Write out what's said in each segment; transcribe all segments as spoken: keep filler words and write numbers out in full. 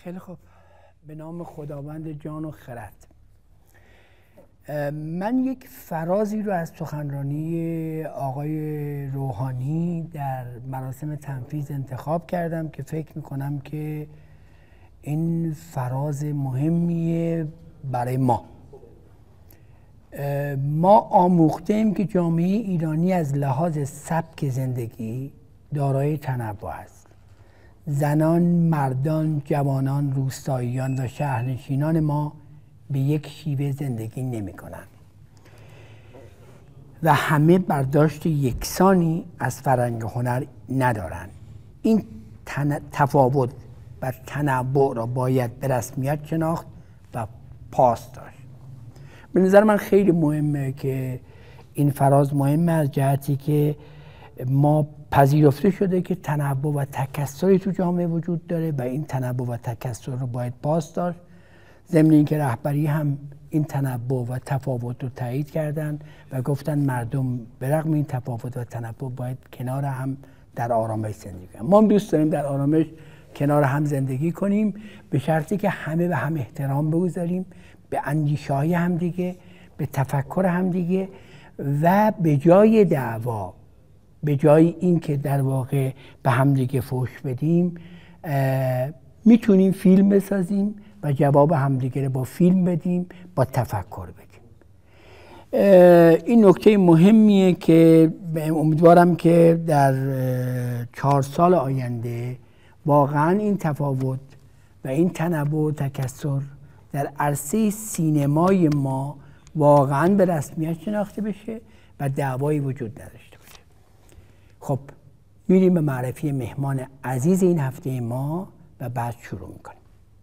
خیلی خوب. به نام خداوند جان و خرد. من یک فرازی رو از سخنرانی آقای روحانی در مراسم تنفیذ انتخاب کردم که فکر میکنم که این فراز مهمیه برای ما. ما آموخته‌ایم که جامعه ایرانی از لحاظ سبک زندگی دارای تنوع است. زنان، مردان، جوانان، روستاییان و شهرنشینان ما به یک شیوه زندگی نمی کنند و همه برداشت یکسانی از فرهنگ و هنر ندارند. این تفاوت و تنوع را باید به رسمیت شناخت و پاس داشت. به نظر من خیلی مهمه که این فراز مهمه از جهتی که ما پذیرفته شده که تنوع و تکثری تو جامعه وجود داره و این تنوع و تکثر رو باید پاس داشت. ضمن اینکه رهبری هم این تنوع و تفاوت رو تایید کردن و گفتن مردم به رغم این تفاوت و تنوع باید کنار هم در آرامش زندگی کنیم. ما هم دوست داریم در آرامش کنار هم زندگی کنیم، به شرطی که همه به هم احترام بگذاریم، به اندیشه‌های هم دیگه، به تفکر هم دیگه و به جای دعوا، به جای اینکه در واقع به هم دیگه فحش بدیم، میتونیم فیلم بسازیم و جواب همدیگه رو با فیلم بدیم، با تفکر بدیم. این نکته مهمیه که امیدوارم که در چهار سال آینده واقعا این تفاوت و این تنوع و تکثر در عرصه سینمای ما واقعا به رسمیت شناخته بشه و دعوایی وجود نداشته باشه. خب میریم به معرفی مهمان عزیز این هفته ما و بعد شروع میکنیم.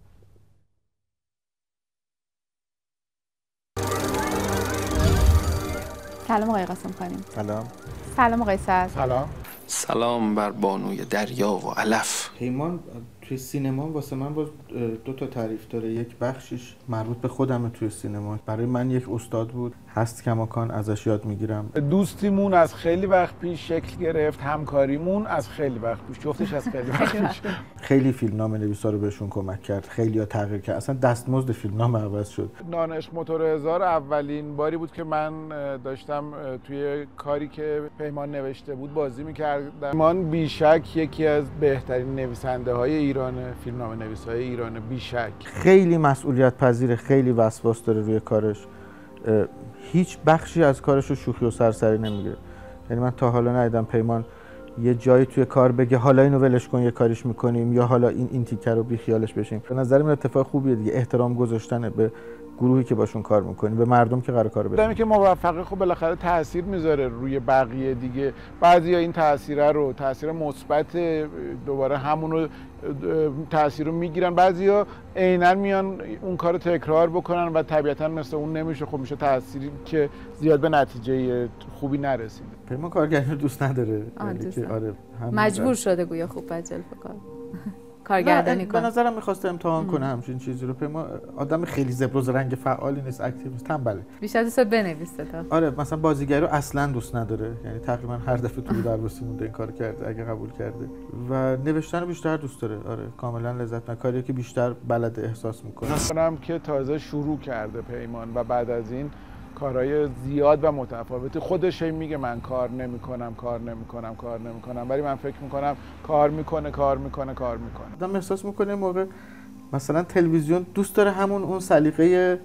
سلام آقای قاسم خانی. سلام. سلام آقای سعد. سلام. سلام بر بانوی دریا و علف. پیمان توی سینما واسه من با دو تا تعریف داره. یک بخشش مربوط به خودمه توی سینما. برای من یک استاد بود، هست کماکان، ازش یاد میگیرم. دوستیمون از خیلی وقت پیش شکل گرفت، همکاریمون از خیلی وقت پیش، جفتش از خیلی وقت پیش. خیلی فیلمنامه نویسا رو بهشون کمک کرد، خیلی‌ها تغییر کرد، اصلا دستمزد فیلمنامه عوض شد. دانش موتور هزار اولین باری بود که من داشتم توی کاری که پیمان نوشته بود بازی می‌کردم. پیمان بیشک یکی از بهترین نویسنده‌های ایرانه، فیلمنامه نویسای ایرانه بیشک. خیلی مسئولیت پذیر، خیلی وسواس داره روی کارش. هیچ بخشی از کارش رو شوخی و سرسری نمیگیره. یعنی من تا حالا ندیدم پیمان یه جایی توی کار بگه حالا اینو ولش کن یه کاریش میکنیم یا حالا این این تیکر رو بی خیالش بشیم. به نظر من اتفاق خوبیه دیگه، احترام گذاشتن به گروهی که باشون کار میکنی، به مردم که قرار کار بدن. آدمی که موفقه خب بالاخره تاثیر میذاره روی بقیه دیگه. بعضیا این تاثیر رو تاثیر مثبت دوباره همون رو تاثیر رو میگیرن، بعضیا عیناً میان اون کارو تکرار بکنن و طبیعتاً مثل اون نمیشه، خب میشه تأثیری که زیاد به نتیجه خوبی نرسیده. پیمان کارگردانی دوست نداره. دوست یعنی آره مجبور شده گویا خوب بجل بکنه. کارگردانی کنه. به نظرم می‌خواسته امتحان کنه همچین چیزی رو. پیما آدم خیلی زبر رنگ فعالی نیست، اکتیو نیست، تنبله. بیشتر دوست بنویسه تا. آره مثلا بازیگری رو اصلا دوست نداره، یعنی تقریبا هر دفعه تو دربسته مونده این کار کرده اگه قبول کرده. و نوشتن رو بیشتر دوست داره. آره کاملا لذت می‌بره، کاریه که بیشتر بلد احساس می‌کنه. منم که تازه شروع کرده پیمان و بعد از این کارهای زیاد و متفاوتی خودش میگه من کار نمی‌کنم کار نمی‌کنم کار نمی‌کنم، ولی من فکر می‌کنم کار می‌کنه کار می‌کنه کار می‌کنه. آدم احساس می‌کنه موقع مثلا تلویزیون دوست داره همون اون سلیقه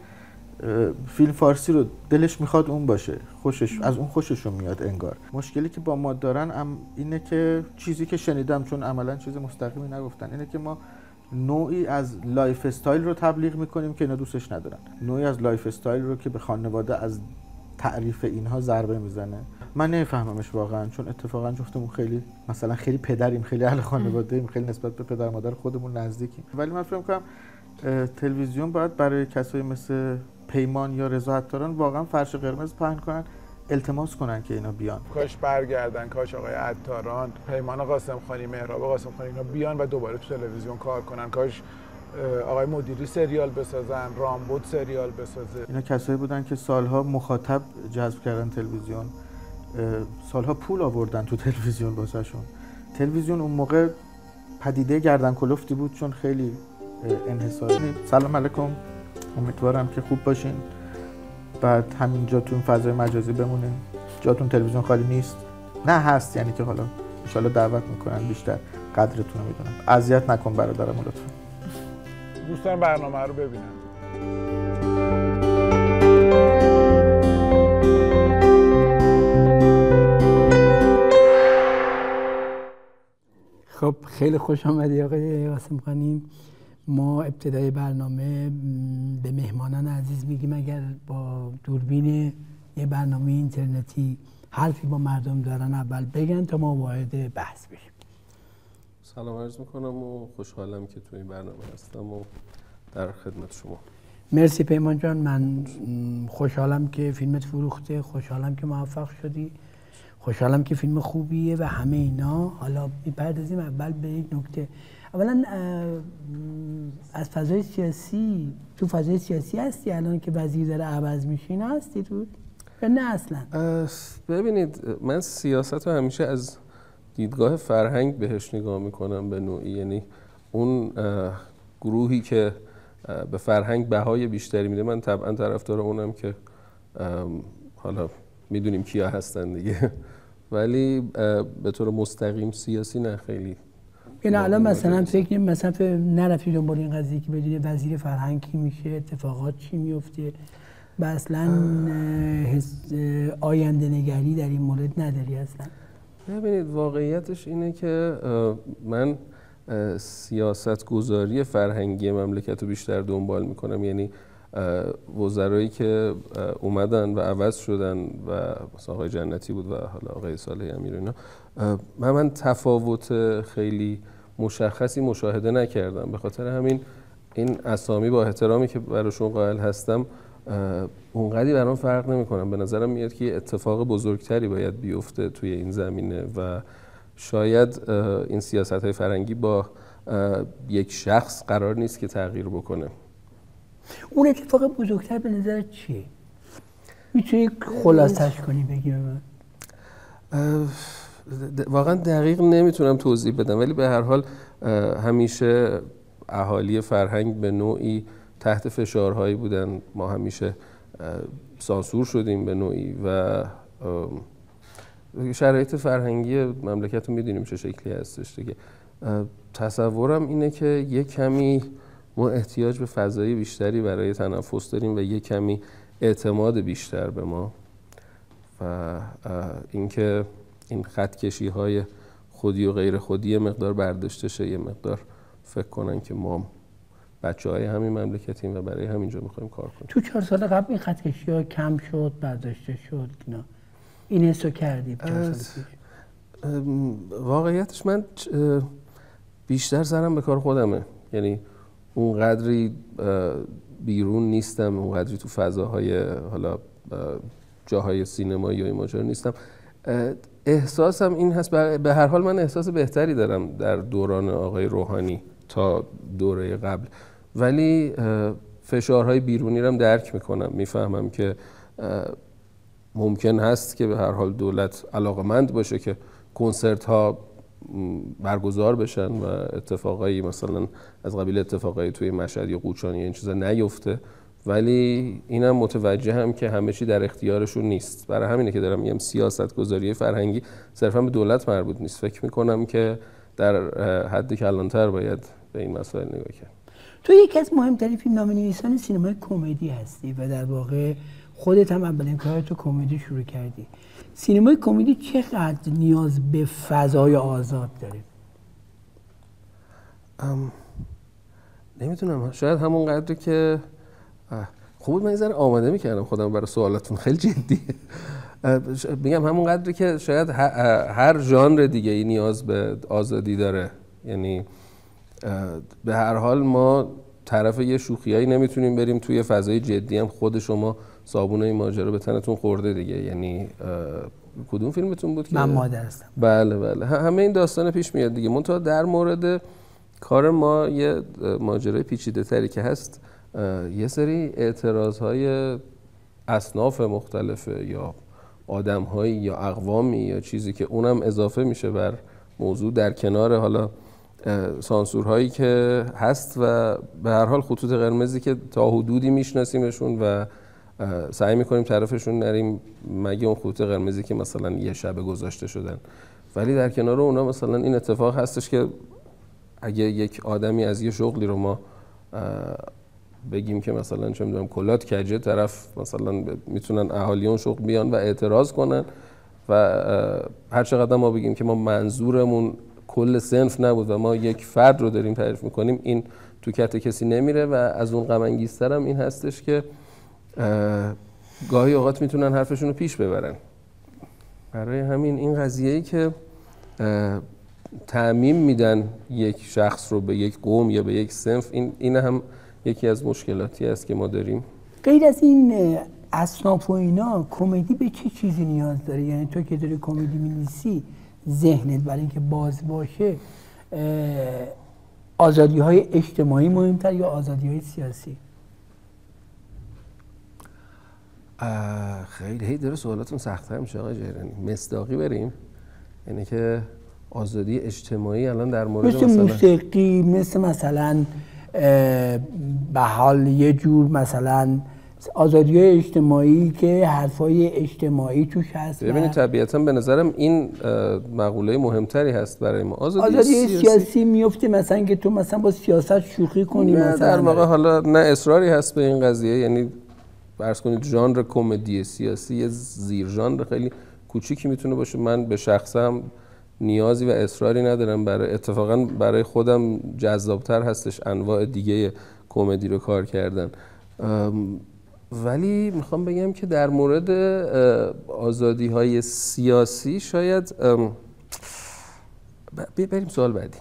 فیلم فارسی رو دلش میخواد اون باشه، خوشش از اون خوششون میاد انگار. مشکلی که با ما دارن ام اینه که چیزی که شنیدم، چون عملاً چیز مستقیمی نگفتن، اینه که ما نوعی از لایف استایل رو تبلیغ میکنیم که اینا دوستش ندارن. نوعی از لایف استایل رو که به خانواده از تعریف اینها ضربه میزنه. من نمیفهممش واقعا، چون اتفاقا جفتمون خیلی مثلا خیلی پدریم، خیلی اهل خانواده‌ایم، خیلی نسبت به پدر مادر خودمون نزدیکیم. ولی من فکر می‌کنم تلویزیون باید برای کسایی مثل پیمان یا رضا عطاران واقعا فرش قرمز پهن کنن، التماس کنن که اینا بیان. کاش برگردن، کاش آقای عطاران، پیمان قاسم خانی، مهراب قاسم خانی اینا بیان و دوباره تو تلویزیون کار کنن. کاش آقای مدیری سریال بسازن، رامبد سریال بسازه. اینا کسایی بودن که سالها مخاطب جذب کردن تلویزیون، سالها پول آوردن تو تلویزیون واسهشون. تلویزیون اون موقع پدیده گردن کلفتی بود، چون خیلی انحصاری. سلام علیکم، امیدوارم که خوب باشین. بعد همینجا تو این فضای مجازی بمونین، جاتون تلویزیون خالی نیست. نه هست، یعنی که حالا ان شاءالله دعوت میکنن، بیشتر قدرتون رو میدونم. اذیت نکن برادرم لطفا. دوستان برنامه رو ببینن. خب خیلی خوش آمدی آقای قاسم خانی. ما ابتدای برنامه به مهمانان عزیز میگیم اگر با دوربین یه برنامه اینترنتی حرفی با مردم دارن اول بگن تا ما وارد بحث بشیم. سلام عرض میکنم و خوشحالم که توی این برنامه هستم و در خدمت شما. مرسی پیمان جان، من خوشحالم که فیلمت فروخته، خوشحالم که موفق شدی، خوشحالم که فیلم خوبیه و همه اینا. حالا میپردازیم اول به یک نکته. اولا از فضای سیاسی، تو فضای سیاسی هستی الان که وزیر داره عوض میشه، اینا هستی تو؟ یا نه اصلا؟ ببینید، من سیاست رو همیشه از دیدگاه فرهنگ بهش نگاه میکنم به نوعی، یعنی اون گروهی که به فرهنگ بهای بیشتری میده، من طبعا طرفدار اونم که حالا میدونیم کیا هستن دیگه، ولی به طور مستقیم سیاسی نه خیلی. یعنی الان مثلا فکر نمی مثلا نرفتی دنبال این قضیه که بدونی وزیر فرهنگ کی میشه، اتفاقات چی میفته و اصلا آینده نگری در این مورد نداری اصلا؟ ببینید، واقعیتش اینه که من سیاست گذاری فرهنگی مملکت رو بیشتر دنبال میکنم، یعنی وزرایی که اومدن و عوض شدن و مثلا آقای جنتی بود و حالا آقای صالح امیر اینا، من من تفاوت خیلی مشخصی مشاهده نکردم. به خاطر همین این اسامی با احترامی که براشون قائل هستم اونقدی برام فرق نمیکنم. به نظرم میاد که اتفاق بزرگتری باید بیفته توی این زمینه و شاید این سیاست‌های فرهنگی با یک شخص قرار نیست که تغییر بکنه. اون اتفاق بزرگتر به نظر چیه؟ میتونی خلاصش کنی بگی به من؟ واقعا دقیق نمیتونم توضیح بدم، ولی به هر حال همیشه اهالی فرهنگ به نوعی تحت فشارهایی بودن. ما همیشه سانسور شدیم به نوعی و شرایط فرهنگی مملکت رو میدونیم چه شکلی هستش دیگه. تصورم اینه که یک کمی ما احتیاج به فضای بیشتری برای تنفس داریم و یک کمی اعتماد بیشتر به ما و اینکه این خطکشی های خودی و غیر خودی مقدار برداشته شه، یه مقدار فکر کنن که ما بچه های همین مملکتیم و برای همینجا میخوایم کار کنیم. تو چهار سال قبل این خطکشی ها کم شد، برداشته شد، اینا این حسو کردیم چهار سال پیش؟ واقعیتش من بیشتر سرم به کار خودمه، یعنی اونقدری بیرون نیستم، اونقدری تو فضاهای حالا جاهای سینمایی یا این ماجرا نیستم. احساسم این هست، به هر حال من احساس بهتری دارم در دوران آقای روحانی تا دوره قبل، ولی فشارهای بیرونی رو هم درک میکنم. میفهمم که ممکن هست که به هر حال دولت علاقمند باشه که کنسرت ها برگزار بشن و اتفاقایی مثلا از قبیل اتفاقایی توی مشهد یا قوچانی این چیزا نیفته، ولی اینم متوجه هم که همه چی در اختیارشون نیست. برای همینه که دارم میگم سیاست گذاری فرهنگی صرفا به دولت مربوط نیست. فکر میکنم که در حد کلانتر باید به این مسائل نگاه کرد. تو یکی از مهمترین فیلمنامه‌نویسان سینمای کمدی هستی و در واقع خودت هم اولین کارت کمدی شروع کردی. سینمای کمدی چقدر نیاز به فضای آزاد داره؟ ام... نمیتونم، شاید همون قدری که خوب من یه ذره آماده میکردم خودم برای سوالاتون، خیلی جدیه. میگم همون قدری که شاید هر ژانر دیگه ای نیاز به آزادی داره. یعنی به هر حال ما طرف یه شوخیایی نمیتونیم بریم توی فضای جدی هم خود شما صابونه این ماجرا به تنتون خورده دیگه. یعنی کدوم فیلمتون بود که من مادر هستم؟ بله بله، همه این داستان پیش میاد دیگه. منتها در مورد کار ما یه ماجرای پیچیده تری که هست، یه سری اعتراضهای اصناف مختلفه یا آدم‌هایی یا اقوامی یا چیزی که اونم اضافه میشه بر موضوع در کنار حالا سانسورهایی که هست و به هر حال خطوط قرمزی که تا حدودی میشناسیمشون و سعی میکنیم طرفشون نریم مگه اون خطوط قرمزی که مثلا یه شبه گذاشته شدن. ولی در کنار اونا مثلا این اتفاق هستش که اگه یک آدمی از یه شغلی رو ما بگیم که مثلا چه میدونم کلات کجه، طرف مثلا میتونن اهالی اون شغل بیان و اعتراض کنن و هر چقدر ما بگیم که ما منظورمون کل صنف نبود و ما یک فرد رو داریم تعریف میکنیم، این تو کت کسی نمیره. و از اون غم انگیزتر هم این هستش که گاهی اوقات میتونن حرفشون رو پیش ببرن. برای همین این قضیه‌ای که تعمیم میدن یک شخص رو به یک قوم یا به یک صنف، این این هم یکی از مشکلاتی است که ما داریم. غیر از این اصناف و اینا، کمدی به چه چیزی نیاز داره؟ یعنی تو که داری کمدی می‌نویسی، ذهنت برای اینکه باز باشه آزادی های اجتماعی مهمتر یا آزادی های سیاسی؟ خیلی هی داره سوالاتون سخت‌تر میشه آقای جیرانی. مصداقی بریم، یعنی که آزادی اجتماعی الان در مورد مثل مثلا موسیقی، مثل مثلا به حال یه جور مثلا آزادی های اجتماعی که حرفای اجتماعی توش هست. ببینید طبیعتاً به نظرم این مقوله مهمتری هست برای ما. آزادی, آزادی سیاسی, سیاسی میفته مثلا که تو مثلا با سیاست شوخی کنی، نه مثلا در واقع حالا نه اصراری هست به این قضیه. یعنی فرض کنید ژانر کمدی سیاسی یه زیر ژانر خیلی کوچیکی میتونه باشه. من به شخصم نیازی و اصراری ندارم، برای اتفاقا برای خودم جذابتر هستش انواع دیگه کمدی رو کار کردن. ولی میخوام بگم که در مورد آزادی های سیاسی شاید بریم سوال بعدی.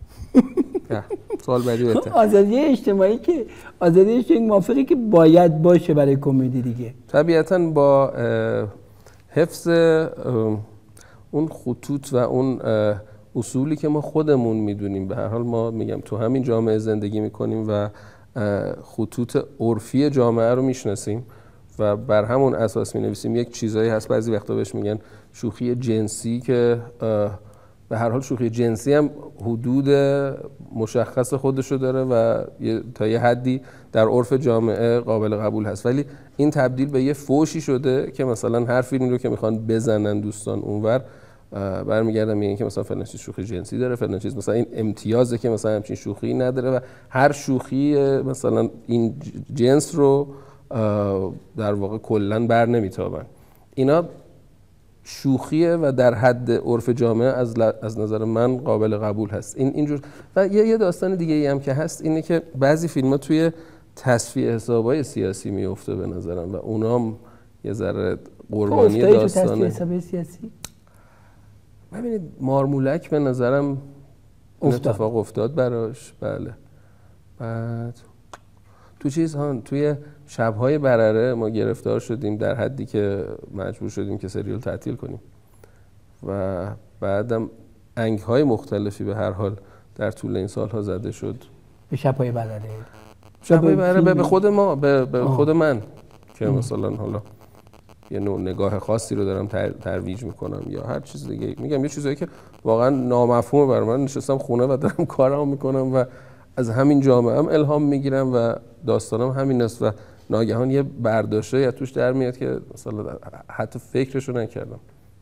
سوال بعدی بهتر. آزادی اجتماعی که آزادی اجتماعی موافقی که باید باشه برای کمدی دیگه. طبیعتاً با حفظ اون خطوط و اون اصولی که ما خودمون میدونیم. به هر حال ما میگم تو همین جامعه زندگی میکنیم و خطوط عرفی جامعه رو میشناسیم و بر همون اساس مینویسیم. یک چیزایی هست بعضی وقتا بهش میگن شوخی جنسی که به هر حال شوخی جنسی هم حدود مشخص خودشو داره و تا یه حدی در عرف جامعه قابل قبول هست. ولی این تبدیل به یه فوشی شده که مثلا هر فیلمی رو که میخوان بزنن دوستان اونور برمیگردن میگن که مثلا فلان چیز شوخی جنسی داره، فلان چیز مثلا این امتیازه که مثلا همچین شوخی نداره و هر شوخی مثلا این جنس رو در واقع کلا بر نمیتابن. اینا شوخیه و در حد عرف جامعه از, از نظر من قابل قبول هست. این اینجور. و یه یه داستان دیگه ای هم که هست اینه که بعضی فیلم‌ها توی تصفیه حسابای سیاسی میفته به نظرم و اونام یه ذره قربانی داستانه. تصفیه حسابای سیاسی؟ ببینید مارمولک به نظرم افتاد. اتفاق افتاد براش. بله. بعد تو چیز ها توی شب‌های برره ما گرفتار شدیم در حدی که مجبور شدیم که سریال تعطیل کنیم و بعدم انگ‌های مختلفی به هر حال در طول این سال‌ها زده شد. به شب‌های برره. شب‌های برره به خود ما، به, به خود من که آه. مثلا حالا یه نوع نگاه خاصی رو دارم تر، ترویج میکنم یا هر چیز دیگه. میگم یه چیزایی که واقعا نامفهومه برای من. نشستم خونه و دارم کارامو میکنم و از همین جامعه هم الهام میگیرم و داستانم همین است و ناگهان یه برداشته از توش در میاد که مثلا حتی فکرشو نکردم.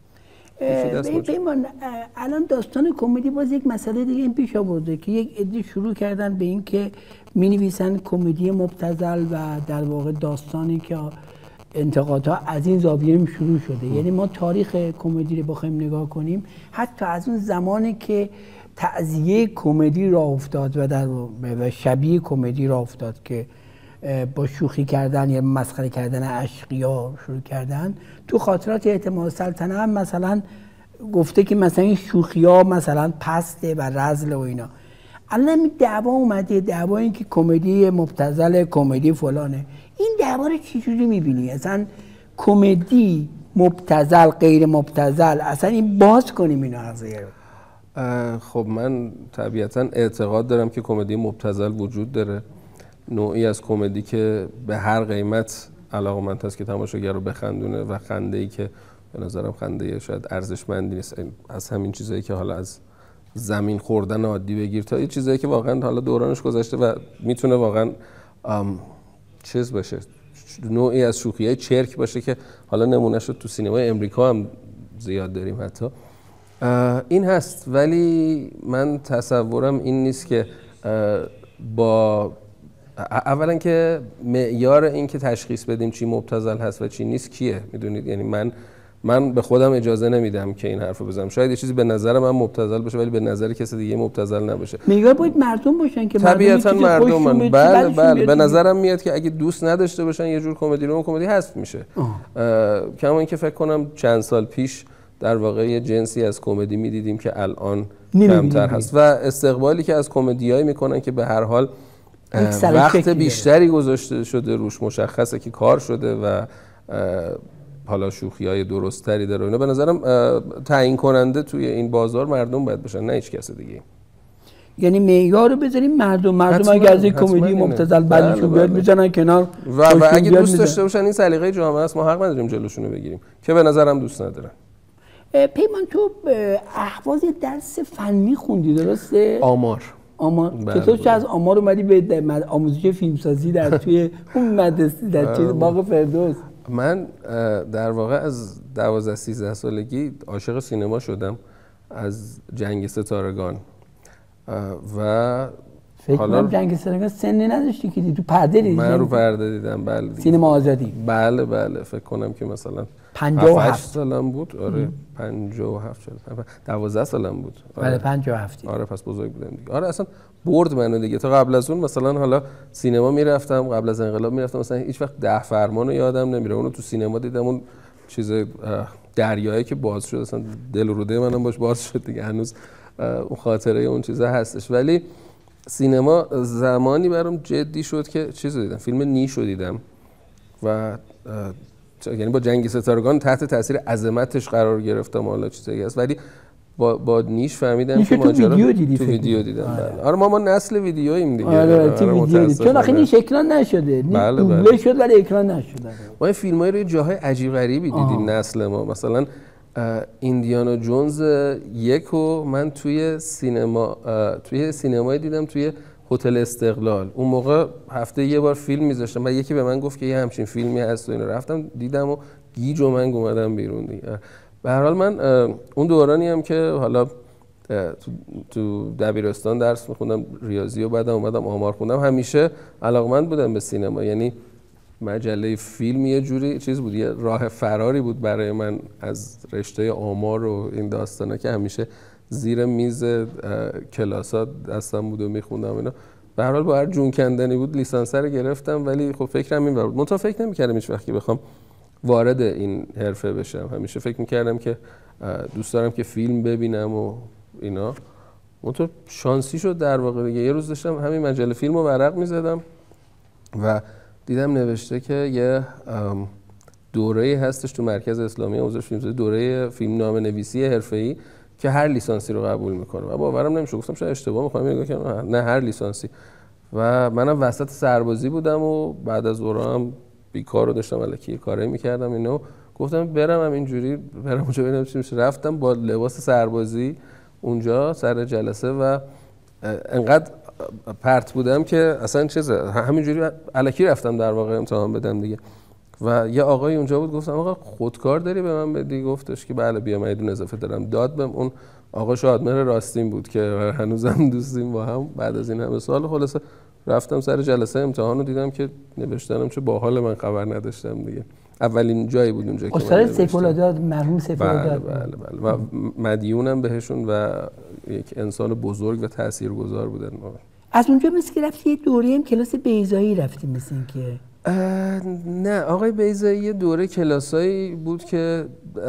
پیمان الان داستان کمدی باز یک مسئله دیگه این پیش آورده که یک عده شروع کردن به این که مینویسن کمدی مبتذل و در واقع داستانی که انتقادها از این زاویه هم شروع شده. یعنی ما تاریخ کمدی رو بخوایم نگاه کنیم حتی از اون زمانی که تعزیه کمدی را افتاد و در و شبیه کمدی را افتاد که با شوخی کردن یا مسخره کردن اشقیا شروع کردن، تو خاطرات اعتماد سلطنه هم مثلا گفته که مثلا این شوخی‌ها مثلا پسته و رذل و اینا. الان این دعوا اومده، دعوا این که کمدی مبتذل، کمدی فلانه. این دعوا رو چجوری می‌بینی؟ اصلا کمدی مبتذل، غیر مبتذل، اصلا این باز کنیم اینا قضیه رو. خب من طبیعتاً اعتقاد دارم که کمدی مبتذل وجود داره، نوعی از کمدی که به هر قیمت علاقمند هست که تماشاگر رو بخندونه و خنده‌ای که به نظرم خنده شاید ارزشمندی نیست، از همین چیزایی که حالا از زمین خوردن عادی بگیر تا یه چیزایی که واقعا حالا دورانش گذشته و میتونه واقعا چیز باشه، نوعی از شوخی‌های چرک باشه که حالا نمونهش رو تو سینمای امریکا هم زیاد داریم حتی. این هست، ولی من تصورم این نیست که با اولا که معیار این که تشخیص بدیم چی مبتذل هست و چی نیست کیه، میدونید؟ یعنی من من به خودم اجازه نمیدم که این حرفو بزنم. شاید یه چیزی به نظر من مبتذل باشه ولی به نظر کسی دیگه مبتذل نباشه. میگه باید مردم باشن که طبیعتا مردم من. بله بله به نظرم میاد که اگه دوست نداشته باشن یه جور کمدی رو کمدی حذف میشه. کما اینکه فکر کنم چند سال پیش در واقع یه جنسی از کمدی میدیدیم که الان کمتر هست و استقبالی که از کمدیایی میکنن که به هر حال وقت بیشتری گذاشته شده روش، مشخصه که کار شده و حالا شوخی‌های درست‌تری داره. اینا به نظرم تعیین کننده توی این بازار مردم باید باشن، نه هیچ کس دیگه. یعنی معیار رو بذاریم مردم مردم اگر از کمدی مبتذل بعدشون بیاد میزنن کنار و, و اگه دوست داشته باشن این سلیقه جامعه است، ما حق نداریم جلوشون رو بگیریم که به نظرم دوست ندارن. پیمان تو اهواز درس فنی خوندی درسته؟ آمار آمار چطور چه از آمار اومدی به آموزش فیلمسازی در توی اون مدرسه در چیز باغ فردوس؟ من در واقع از دوازده سیزده سالگی عاشق سینما شدم از جنگ ستارگان و فکر کنم جنگ ستارگان سنی نداشتی که تو پرده دیدی؟ من رو پرده دیدم. بله سینما آزادی. بله بله فکر کنم که مثلا پنجاه و هفت سالم بود. آره پنجاه و هفت دوازده سالم بود. آره پنجاه و هفت. آره پس بزرگ بودم دیگه. آره اصلا برد منو دیگه. تا قبل از اون مثلا حالا سینما میرفتم، قبل از انقلاب میرفتم مثلا هیچ وقت ده فرمانو یادم نمیره. اونو تو سینما دیدم، اون چیز دریایی که باز شد اصلا دل و روده منم باش باز شد دیگه. هنوز اون خاطره اون چیزا هستش. ولی سینما زمانی برام جدی شد که چیزو دیدم، فیلم نیشو دیدم و یعنی با جنگ ستارگان تحت تاثیر عظمتش قرار گرفتم. حالا چیزایی هست ولی با با نیش فهمیدم که ماجرا ویدیو دیدی تو ویدیو دیدم. آره. آره ما ما نسل ویدیوییم دیگه. آره تو ویدیو چون آخه نیش اکران نشده. بله بله. شد ولی اکران نشده. ما این فیلمای رو جاهای عجیب غریبی دیدیم نسل ما. مثلا ایندیانا جونز یکو من توی سینما توی سینمایی دیدم توی هتل استقلال. اون موقع هفته یه بار فیلم میذاشتم و یکی به من گفت که یه همچین فیلمی هست و اینو رفتم دیدم و گیج و من اومدم بیرون دیگه. به هر حال من اون دورانی هم که حالا تو, تو دبیرستان درس میخوندم ریاضی و بعدم اومدم آمار خوندم، همیشه علاقمند بودم به سینما. یعنی مجله فیلم یه جوری چیز بود، یه راه فراری بود برای من از رشته آمار و این داستانا که همیشه زیر میز کلاسات دستم بود و میخوندم اینا. به هر حال با هر جون کندنی بود لیسانس رو گرفتم ولی خب فکرم این بود. منتها فکر نمی‌کردم هیچ وقت که بخوام وارد این حرفه بشم. همیشه فکر می‌کردم که دوست دارم که فیلم ببینم و اینا. منتها شانسی شد در واقع دیگه. یه روز داشتم همین مجله فیلم رو ورق می‌زدم و دیدم نوشته که یه دوره‌ای هستش تو مرکز اسلامی آموزش فیلمسازی، دوره فیلمنامه نویسی حرفه‌ای که هر لیسانسی رو قبول میکنه و باورم نمیشه. گفتم شاید اشتباه میکنم، نگاه کردم نه هر لیسانسی. و منم وسط سربازی بودم و بعد از دورم بیکار رو داشتم الکی کاری میکردم اینو. گفتم برم هم اینجوری برم اونجا ببینم چی میشه. رفتم با لباس سربازی اونجا سر جلسه و انقدر پرت بودم که اصلا چیزه همینجوری الکی رفتم در واقع امتحان بدم دیگه. و یه آقای اونجا بود، گفتم آقا خودکار داری به من بدی؟ گفتش که بله بیا من یه دونه اضافه دارم. داد بهم. اون آقا شادمهر راستین بود که هنوزم دوستیم با هم بعد از این همه سال. خلاصه رفتم سر جلسه امتحان رو دیدم که نوشتنم چه باحال، من خبر نداشتم دیگه. اولین جایی بود اونجا که استاد سیف‌الله مرحوم سیف‌الله بله بله بله و مدیونم بهشون و یک انسان بزرگ و تاثیرگذار بودن. از اونجا مثل که رفتی یه دوره هم کلاس بیضایی رفتی مثل این که نه آقای بیضایی یه دوره کلاسایی بود که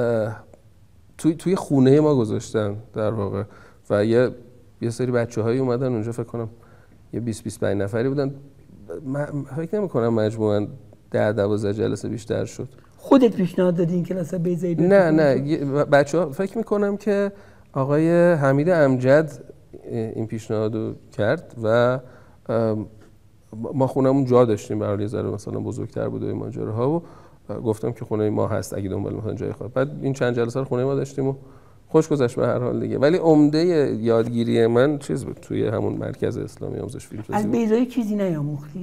توی توی خونه ما گذاشتن در واقع و یه یه سری بچه‌هایی اومدن اونجا، فکر کنم یه بیست بیست و پنج نفری بودن. من فکر نمی‌کنم مجموعاً ده دوازده جلسه بیشتر شد. خودت پیشنهاد دادی این کلاس بیضایی؟ نه نه بچه‌ها فکر می‌کنم که آقای حمید امجد این پیشنهادو کرد و ما خونمون جا داشتیم برای یه ذره مثلا بزرگتر بود و این ماجراها و گفتم که خونه ما هست اگه دنبال مثلا جای خواهد. بعد این چند جلسه رو خونه ما داشتیم و خوش گذشت به هر حال دیگه. ولی عمده یادگیری من چیز بود توی همون مرکز اسلامی آموزش فیلمسازی. از بیضایی چیزی نیاموختی؟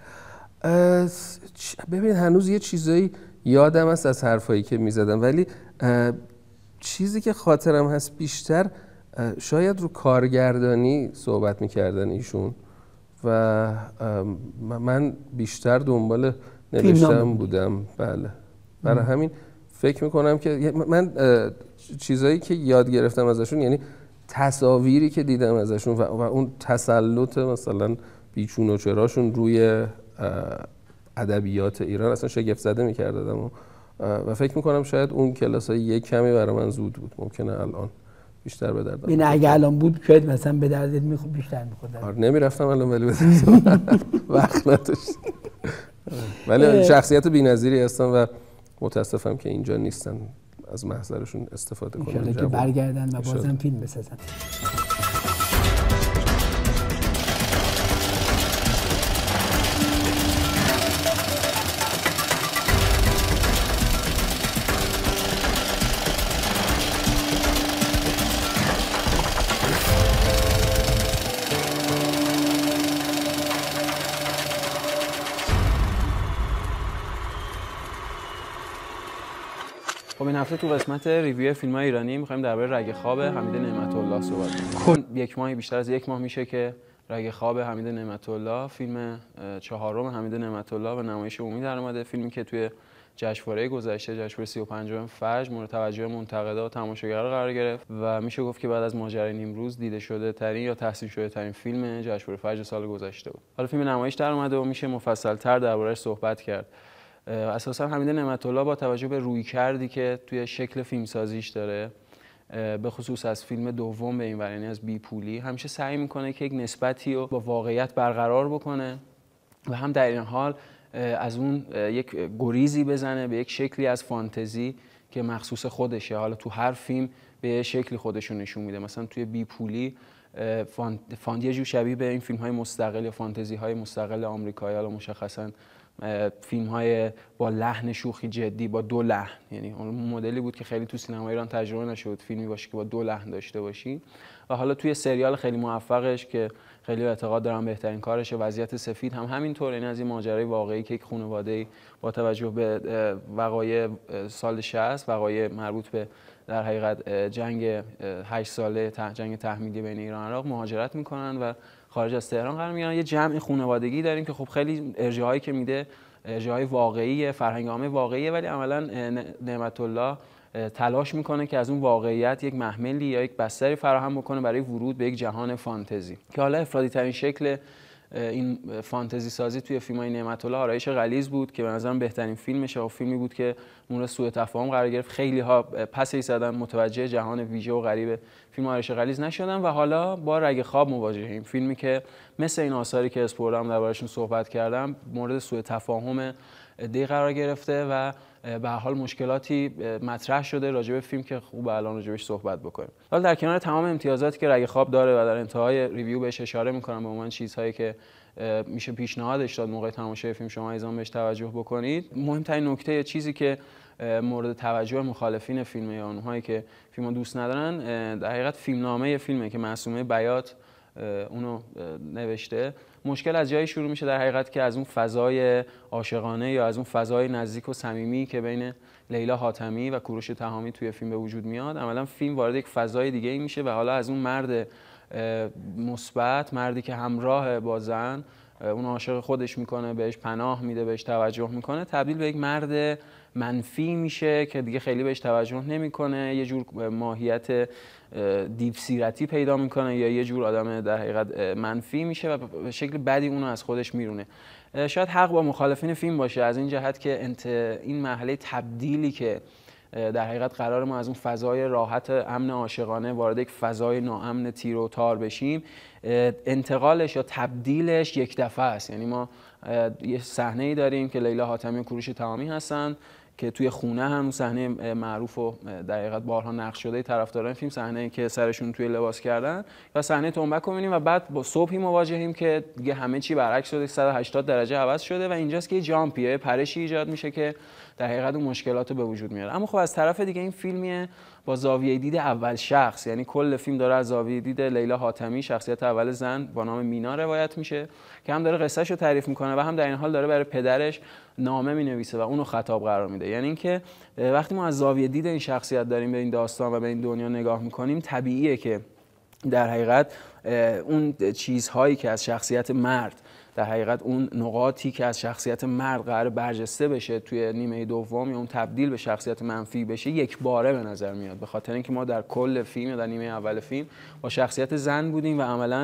ببین هنوز یه چیزایی یادم هست از حرفایی که میزدم، ولی چیزی که خاطرم هست بیشتر شاید رو کارگردانی صحبت میکردن ایشون و من بیشتر دنبال نوشتم بودم. بله برای همین فکر میکنم که من چیزایی که یاد گرفتم ازشون، یعنی تصاویری که دیدم ازشون و, و اون تسلط مثلا بیچون و چراشون روی ادبیات ایران اصلا شگفت زده میکرد آدمو و فکر میکنم شاید اون کلاسای یک کمی برای من زود بود، ممکنه الان بیشتر به درد ببین اگه الان بود شاید مثلا به دردت میخورد بیشتر میخورد. آره نمیرفتم الان ولی بذارم وقت نداشت. ولی شخصیت بی‌نظیری هستن و متاسفم که اینجا نیستن، از محضرشون استفاده کنن ان که برگردن و بازم فیلم بسازن. خب این هفته تو قسمت ریویو فیلم‌های ایرانی می‌خوایم درباره رگ خواب حمید نعمت الله صحبت کنیم. یک ماه بیشتر از یک ماه میشه که رگ خواب حمید نعمت الله، فیلم چهارم حمید نعمت الله به نمایش عمومی در اومده. فیلمی که توی جشنواره گذشته، جشنواره سی و پنجم فجر، مورد توجه منتقدا و تماشاگرها قرار گرفت و میشه گفت که بعد از ماجرای نیمروز دیده شده ترین یا تحسین شده ترین فیلم جشنواره فجر سال گذشته بود. حالا فیلم نمایش در اومده و میشه مفصل‌تر درباره‌اش صحبت کرد. اساسا حمید نعمت الله با توجه به رویکردی که توی شکل فیلمسازیش داره، به خصوص از فیلم دوم به این ور، یعنی از بی پولی، همیشه سعی میکنه که یک نسبتی رو با واقعیت برقرار بکنه و هم در این حال از اون یک گریزی بزنه به یک شکلی از فانتزی که مخصوص خودشه. حالا تو هر فیلم به شکلی خودشون نشون میده. مثلا توی بی پولی فان... فان... یه جور شبیه به این فیلم های مستقل یا فانتزی های مستقل آمریکایی، حالا مشخصاً فیلم های با لحن شوخی جدی، با دو لحن، یعنی اون مدلی بود که خیلی تو سینما ایران تجربه نشد فیلمی باشه که با دو لحن داشته باشی. و حالا توی سریال خیلی موفقش که خیلی اعتقاد دارم بهترین کارشه، وضعیت سفید، هم همینطور، یعنی از این ماجرای واقعی که یک خانواده‌ای با توجه به وقایع سال شصت، وقایع مربوط به در حقیقت جنگ هشت ساله، جنگ تحمیلی بین ایران و عراق، مهاجرت میکنن و خارج از تهران قرار میگیرن. یه جمع خانوادگی داریم که خب خیلی ارجاعایی که میده ارجاعای واقعیه، فرهنگ عامه واقعیه، ولی عملاً نعمت الله تلاش میکنه که از اون واقعیت یک محملی یا یک بستری فراهم بکنه برای ورود به یک جهان فانتزی که حالا افرادی ترین شکل این فانتزی سازی توی فیلم‌های نعمت الله آرایش غلیظ بود که به نظرم بهترین فیلمشه و فیلمی بود که مورد سوء تفاهم قرار گرفت. خیلی ها پسش زدن، متوجه جهان ویژه و غریب فیلم آرایش غلیظ نشدن و حالا با رگ خواب مواجهیم، فیلمی که مثل این آثاری که اسپوردم دربارشون صحبت کردم مورد سوء تفاهم عده‌ای قرار گرفته و به هر حال مشکلاتی مطرح شده راجع به فیلم که خوب الان راجعش صحبت بکنیم. حالا در کنار تمام امتیازاتی که رگ خواب داره و در انتهای ریویو بهش اشاره می‌کنم به عنوان چیزهایی که میشه پیشنهادش داد موقع تماشای فیلم شما ایزان بهش توجه بکنید، مهمترین نکته، چیزی که مورد توجه مخالفین فیلم یا اونهایی که فیلمو دوست ندارن، در حقیقت فیلمنامه فیلمه که معصومه بیات اونو نوشته. مشکل از جایی شروع میشه در حقیقت که از اون فضای عاشقانه یا از اون فضای نزدیک و صمیمی که بین لیلا حاتمی و کوروش تهامی توی فیلم به وجود میاد، عملا فیلم وارد یک فضای دیگه ای میشه و حالا از اون مرد مثبت، مردی که همراه با زن اون عاشق خودش میکنه، بهش پناه میده، بهش توجه میکنه، تبدیل به یک مرد منفی میشه که دیگه خیلی بهش توجه نمیکنه، یه جور ماهیت دیو سیرتی پیدا میکنه یا یه جور آدم در حقیقت منفی میشه و به شکل بدی اونو از خودش میرونه. شاید حق با مخالفین فیلم باشه از این جهت که انت این مرحله تبدیلی که در حقیقت قرار ما از اون فضای راحت امن عاشقانه وارد یک فضای ناامن تیر و تار بشیم، انتقالش یا تبدیلش یک دفعه است. یعنی ما یه صحنه‌ای داریم که لیلا حاتمی و کوروش تهامی هستن که توی خونه هم صحنه معروف و در حقیقت بارها نقش شده طرفداران فیلم، صحنه‌ای که سرشون توی لباس کردن و صحنه تنبک رو می‌بینیم و بعد با صبحی مواجهیم که دیگه همه چی برعکس شده، صد و هشتاد درجه عوض شده و اینجاست که یه جامپیه، پرشی ایجاد میشه که در حقیقت اون مشکلات رو به وجود میاره. اما خب از طرف دیگه این فیلمیه با زاویه دید اول شخص، یعنی کل فیلم داره از زاویه دید لیلا حاتمی شخصیت اول زن با نام مینا روایت میشه که هم داره قصه‌شو تعریف میکنه و هم در این حال داره برای پدرش نامه مینویسه و اونو خطاب قرار میده. یعنی اینکه وقتی ما از زاویه دید این شخصیت داریم به این داستان و به این دنیا نگاه میکنیم، طبیعیه که در حقیقت اون چیزهایی که از شخصیت مرد، در حقیقت اون نقاطی که از شخصیت مرد قرار برجسته بشه توی نیمه دوم یا اون تبدیل به شخصیت منفی بشه، یک باره به نظر میاد، به خاطر اینکه ما در کل فیلم یا در نیمه اول فیلم با شخصیت زن بودیم و عملاً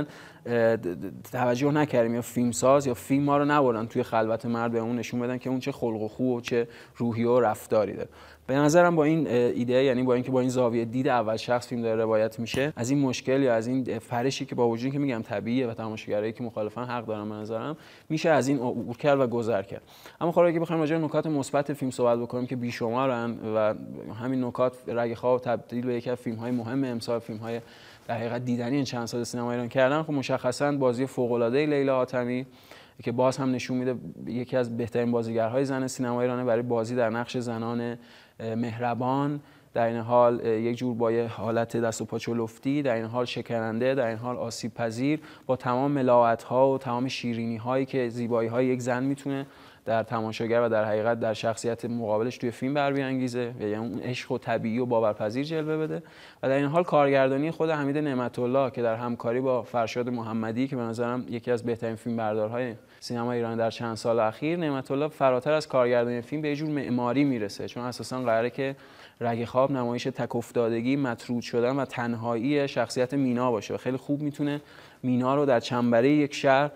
توجه نکردیم یا فیلمساز یا فیلم ما رو نبردن توی خلوت مرد به اون نشون بدن که اون چه خلق و خو و چه روحیه و رفتاری داره. به نظرم با این ایده، یعنی با اینکه با این زاویه دید اول شخص فیلم داره روایت میشه، از این مشکل یا از این فرشی که با وجودی که میگم طبیعیه و تماشاگرایی که مخالفن حق دارن به نظرم، میشه از این عبور کرد و گذر کرد. اما خب اگه بخوایم راجع به نکات مثبت فیلم صحبت بکنیم که بیشمارن و همین نکات رگ خواب تبدیل به یکی از فیلم‌های مهم امسال، فیلم‌های در حقیقت دیدنی این چند سال سینما ایران کردن، خب مشخصاً بازی فوق‌العاده لیلا حاتمی که باز هم نشون میده یکی از بهترین بازیگرهای زن سینما ایرانه برای بازی در نقش زنان مهربان، در این حال یک جور با یه حالت دست و پا چلفتی، در این حال شکننده، در این حال آسیب پذیر، با تمام ملاحت‌ها و تمام شیرینی‌هایی که زیبایی‌های یک زن میتونه در تماشاگر و در حقیقت در شخصیت مقابلش توی فیلم بر بیانگیزه، یعنی اون عشق و طبیعی و باورپذیر جلوه بده. و در این حال کارگردانی خود حمید نعمت‌الله که در همکاری با فرشاد محمدی که به نظرم یکی از بهترین فیلمبردارهای سینما ایران در چند سال اخیر، نعمت‌الله فراتر از کارگردانی فیلم به یه جور معماری میرسه، چون اساساً قراره که رگ خواب نمایش تک افتادگی، مطرود شدن و تنهایی شخصیت مینا باشه و خیلی خوب میتونه مینا رو در چنبره یک شهر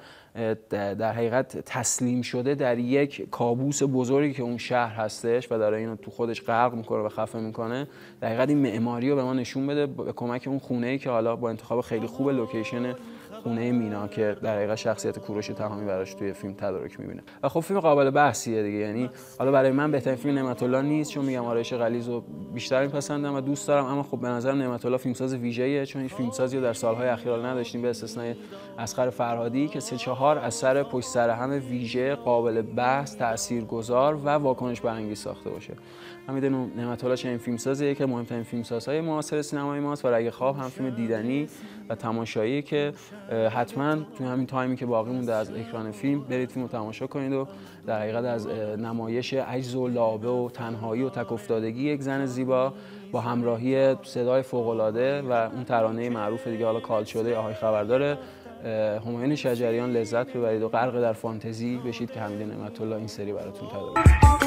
در حقیقت تسلیم شده در یک کابوس بزرگی که اون شهر هستش و داره اینو تو خودش غرق میکنه و خفه میکنه، در حقیقت این معماری رو به ما نشون بده به کمک اون خونه‌ای که حالا با انتخاب خیلی خوب لوکیشن خونه مینا که در حقیقت شخصیت کوروش تهامی براش توی فیلم تدارک میبینه. و خب فیلم قابل بحثیه دیگه، یعنی حالا برای من بهترین فیلم نعمت‌الله نیست، چون میگم آرایش غلیظ رو بیشتر میپسندم و دوست دارم، اما خب به نظر نعمت‌الله فیلمساز ویژه‌ایه، چون این فیلمسازی رو در سالهای اخیر نداشتیم به استثنای اصغر فرهادی که سه چهار اثر پشت سر هم ویژه، قابل بحث، تاثیرگذار و واکنش برانگیز ساخته باشه. حمید نعمت‌الله چنین فیلمسازیه که مهمترین فیلمسازهای معاصر سینمای ماست و رگ خواب هم فیلم دیدنی و تماشایی که حتما تو همین تایمی که باقی مونده از اکران فیلم برید فیلمو تماشا کنید و در حقیقت از نمایش عجز و لابه و تنهایی و تک افتادگی یک زن زیبا با همراهی صدای فوق‌العاده و اون ترانه معروف دیگه حالا کال شده آهای خبردار همایون شجریان لذت ببرید و غرق در فانتزی بشید که حمید نعمت‌الله این سری براتون تدارک.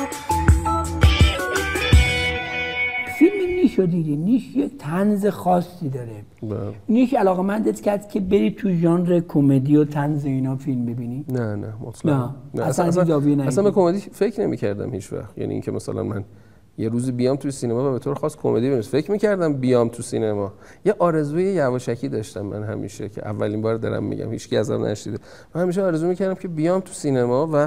فیلم نیش رو دیدی، نیش یک طنز خاصی داره. با. نیش علاقه‌مندت کرد که بری تو ژانر کمدی و طنز اینا فیلم ببینی؟ نه نه مطلقاً. نه. نه. اصلا اصلا اصلا, اصلا به کمدی فکر نمی‌کردم هیچ وقت. یعنی اینکه مثلا من یه روزی بیام تو سینما و به طور خاص کمدی ببینم، فکر می‌کردم بیام تو سینما. یه آرزوی یواشکی داشتم من همیشه که اولین بار دارم میگم، هیچکی ازم نشنیده. من همیشه آرزو می‌کردم که بیام تو سینما و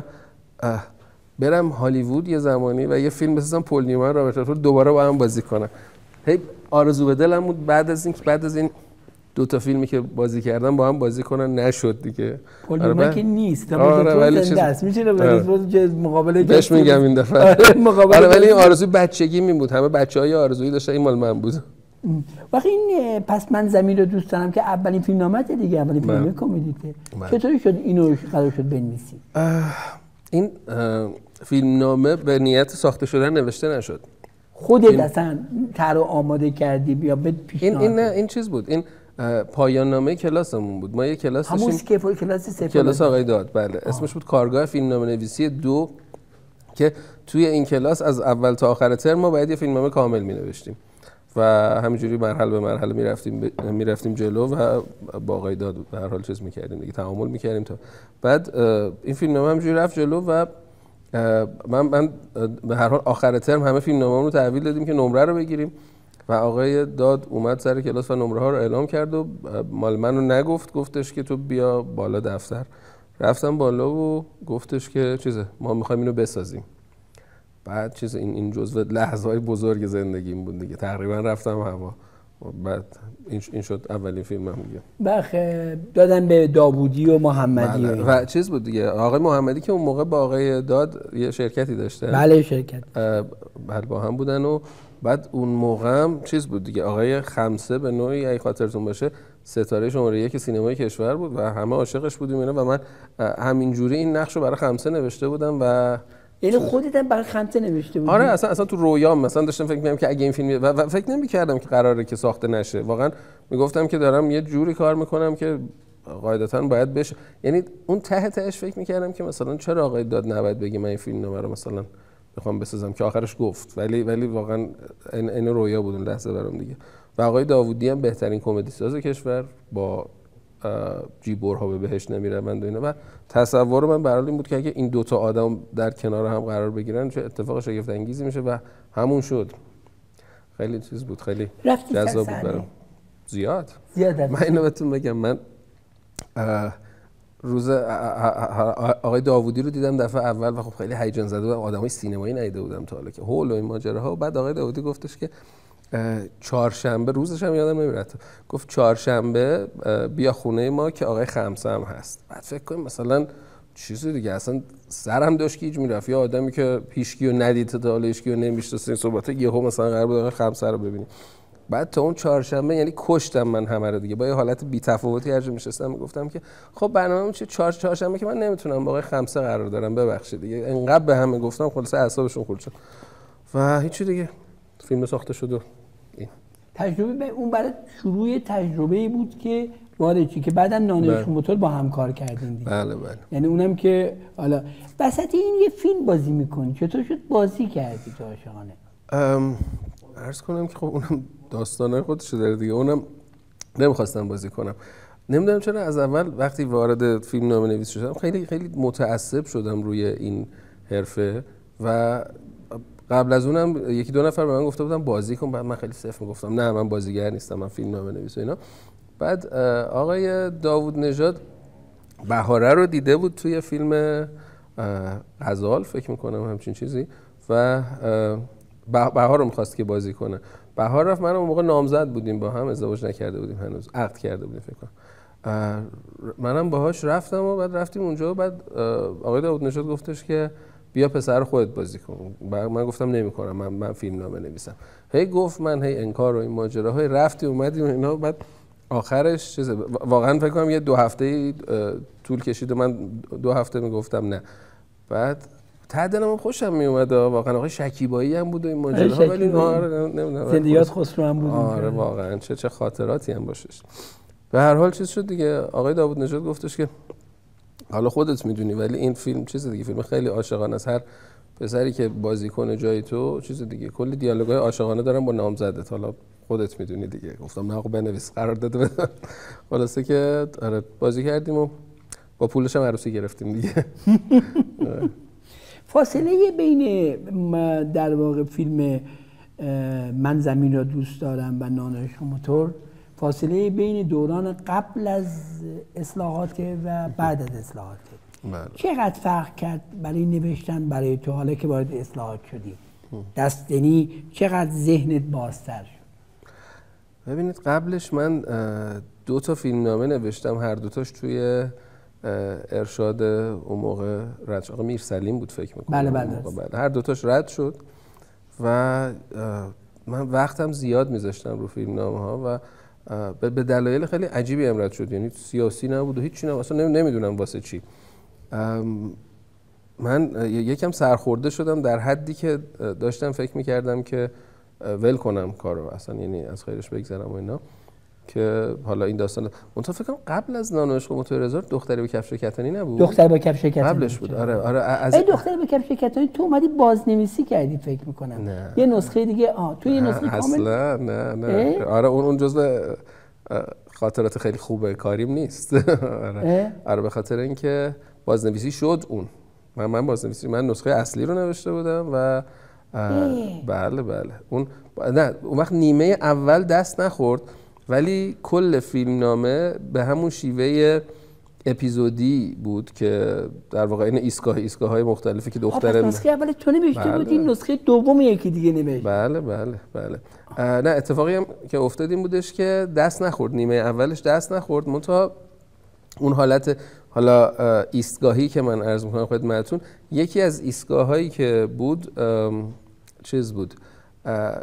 برم هالیوود یه زمانی و یه فیلم بسازم پل نیومن رابرت رادفورد دوباره با هم بازی کنم. هی آرزو به دلم بود بعد از این بعد از این دو تا فیلمی که بازی کردم با هم بازی کنن، نشد دیگه. پل نیومن که نیست، آره ولی چیز دست میشه ولی که مقابله بهش میگم این دفعه. آره ولی این آرزوی بچگی می بود، همه بچه‌های آرزویی داشتن، این مال من بود. وقتی این پس من زمین رو دوست دارم که اولین فیلم نامته دیگه، اولین فیلم کمدیته، چطوری شد اینو قرار شد بنویسی؟ این فیلم نامه به نیت ساخته شدن نوشته نشد. خودت اصلا طرح آماده کردی بیا به پیشنهاد؟ این این نه این چیز بود، این پایان نامه کلاسمون بود. ما یه کلاس داشتیم، همون که کلاس سه کلاس آقای داد، بله آه. اسمش بود کارگاه فیلم نامه نویسی دو، که توی این کلاس از اول تا آخر ترم ما باید یه فیلم نامه کامل می نوشتیم و همینجوری مرحله به مرحله میرفتیم ب... میرفتیم جلو و با آقای داد به هر حال چیز میکردیم دیگه، تعامل میکردیم تا بعد این فیلم نامه همینجوری رفت جلو و من من به هر حال آخر ترم همه فیلم نامه‌مون رو تحویل دادیم که نمره رو بگیریم و آقای داد اومد سر کلاس و نمره ها رو اعلام کرد و مال منو نگفت، گفتش که تو بیا بالا دفتر. رفتم بالا و گفتش که چیزه ما می‌خوایم اینو بسازیم. بعد چیز این این جزو لحظه‌های بزرگ زندگیم بود دیگه، تقریبا رفتم هوا. بعد این این شد اولین فیلمم دیگه. بخ دادن به داوودی و محمدی بله. و چیز بود دیگه، آقای محمدی که اون موقع با آقای داد یه شرکتی داشته. بله شرکت. بله با هم بودن و بعد اون موقع هم چیز بود دیگه، آقای خمسه به نوعی اگه خاطرتون باشه ستاره شماره یک سینمای کشور بود و همه عاشقش بودیم اینا و من همینجوری این نقش رو برای خمسه نوشته بودم و یعنی خودت هم برای خمسه نوشته بودی؟ آره اصلا اصلا تو رویام مثلا داشتم فکر می‌کردم که اگه این فیلم و, و فکر نمی‌کردم که قراره که ساخته نشه، واقعا میگفتم که دارم یه جوری کار میکنم که قاعدتاً باید بشه. یعنی اون ته تهش فکر می‌کردم که مثلا چرا آقای داد نباید بگه من این فیلمنامه رو مثلا بخوام بسازم که آخرش گفت، ولی ولی واقعا این این رویا بود اون لحظه برام دیگه. و آقای داوودی هم بهترین کمدی ساز کشور با جیبورها به بهش نمیروند و اینا و تصور من برای این بود که اگه این دوتا آدم در کنار هم قرار بگیرن چه اتفاق شگفت انگیزی میشه و همون شد. خیلی چیز بود، خیلی جذاب بود برام. زیاد زیاد من اینو بهتون بگم، من روز آقای داوودی رو دیدم دفعه اول و خب خیلی هیجان زده بودم، آدمای سینمایی ندیده بودم تا حالا که هول و این ماجراها. و بعد آقای داوودی گفتش که چهارشنبه روزش هم یادم نمیاد، گفت چهارشنبه بیا خونه ما که آقای خمسه هم هست. بعد فکر کنم مثلا چیزی دیگه اصلا سرم داشت گیج میرفت، یا آدمی که هیچکی رو ندید تا حالا هیچکی رو نمیشناسه این صحبت یهو مثلا قرار بود آقای خمسه رو ببینیم. بعد تا اون چهارشنبه یعنی کشتم من همه رو دیگه، با یه حالت بی‌تفاوتی هر جا میشستم میگفتم که خب برنامه‌م چه چهار چهارشنبه که من نمیتونم با آقای خمسه قرار دارم، ببخشید دیگه. انقدر به همه گفتم خلاص اعصابشون خورد شد و هیچی دیگه، فیلم ساخته شد. و این تجربه به اون برای شروع تجربه‌ای بود که وارد چی که بعداً نانوش موتور با هم کار کردین دیگه. بله بله. یعنی اونم که حالا وسط این یه فیلم بازی میکنی، چطور شد بازی کردی تو عاشقانه؟ ام عرض کنم که خب اونم داستانای خودش داره دیگه، اونم نمیخواستم بازی کنم. نمیدونم چرا از اول وقتی وارد فیلم نامه نویس شدم خیلی خیلی متعصب شدم روی این حرفه و قبل از اونم یکی دو نفر به من گفته بودن بازی کن، بعد من خیلی صفر میگفتم نه من بازیگر نیستم، من فیلم نامه نویس و اینا. بعد آقای داوود نژاد بهاره رو دیده بود توی فیلم غزال فکر میکنم همچین چیزی و بهار رو میخواست که بازی کنه. بهار رفت، من اون موقع نامزد بودیم با هم، ازدواج نکرده بودیم هنوز، عقد کرده بودیم فکر کنم. منم باهاش رفتم و بعد رفتیم اونجا و بعد آقای داوود نژاد گفتش که بیا پسر خودت بازی کن. من گفتم نمی‌کنم، من من فیلم نامه نویسم. هی گفت من هی انکار و این ماجراهای رفتیم اومدیم اینا. بعد آخرش چیز واقعا فکر کنم یه دو هفته طول کشید و من دو هفته میگفتم نه. بعد ته دلم خوشم میومد واقعا، آقای شکیبایی هم بود و این ماجراها، ولی آره نمیدونم زندگیات خسرو هم بود. آره واقعا چه چه خاطراتی هم باشش. به هر حال چیز شد دیگه، آقای داوود نژاد گفتش که حالا خودت میدونی ولی این فیلم چیز دیگه، فیلم خیلی عاشقانه است، هر پسری که بازی کنه جای تو چیز دیگه، کلی دیالوگای عاشقانه دارن با نامزدت، حالا خودت میدونی دیگه. گفتم نه خب بنویس، قرار داده بدم. خلاصه که آره بازی کردیم و با پولش هم عروسی گرفتیم دیگه. فاصله بین در واقع فیلم من زمین را دوست دارم و نانوش موتور، فاصله بین دوران قبل از اصلاحات و بعد از اصلاحات چقدر فرق کرد برای نوشتن برای تو حالا که وارد اصلاحات شدی؟ دست یعنی چقدر ذهنت بازتر شد؟ ببینید قبلش من دو تا فیلم نامه نوشتم، هر دوتاش توی ارشاد اون موقع رد شد. آقا میر سلیم بود فکر میکنم. بله بله. بله هر دوتاش رد شد و من وقتم زیاد میذاشتم رو فیلم نامه ها و به دلایل خیلی عجیبی هم رد شد، یعنی سیاسی نبود و هیچی نبود، اصلا نمیدونم واسه چی. من یکم سرخورده شدم در حدی که داشتم فکر میکردم که ول کنم کارو اصلا، یعنی از خیرش بگذرم و اینا، که حالا این داستان منتها فکر کنم قبل از نانوش موتور هزار دختری به کفش کتانی نبود؟ دختر با کفش کتانی قبلش بود. آره آره از ای دختر با کفش کتانی تو اومدی بازنویسی کردی فکر میکنم. نه. یه نسخه دیگه آه تو یه نسخه کامل اصلا نه نه. آره اون اون جزء خاطرات خیلی خوبه کاریم نیست. آره آره به خاطر اینکه بازنویسی شد اون. من من بازنویسی من نسخه اصلی رو نوشته بودم و بله بله اون نه اون وقت نیمه اول دست نخورد، ولی کل فیلم نامه به همون شیوه اپیزودی بود که در واقع این ایستگاه ایستگاه های مختلفی که دختر نسخه اول تو نوشته بله. بودی، نسخه دوم یکی دیگه نوشت. بله بله بله. نه اتفاقی هم که افتاد این بودش که دست نخورد، نیمه اولش دست نخورد، منتها اون حالت حالا ایستگاهی که من عرض می‌کنم خدمتتون، یکی از ایستگاه هایی که بود چیز بود،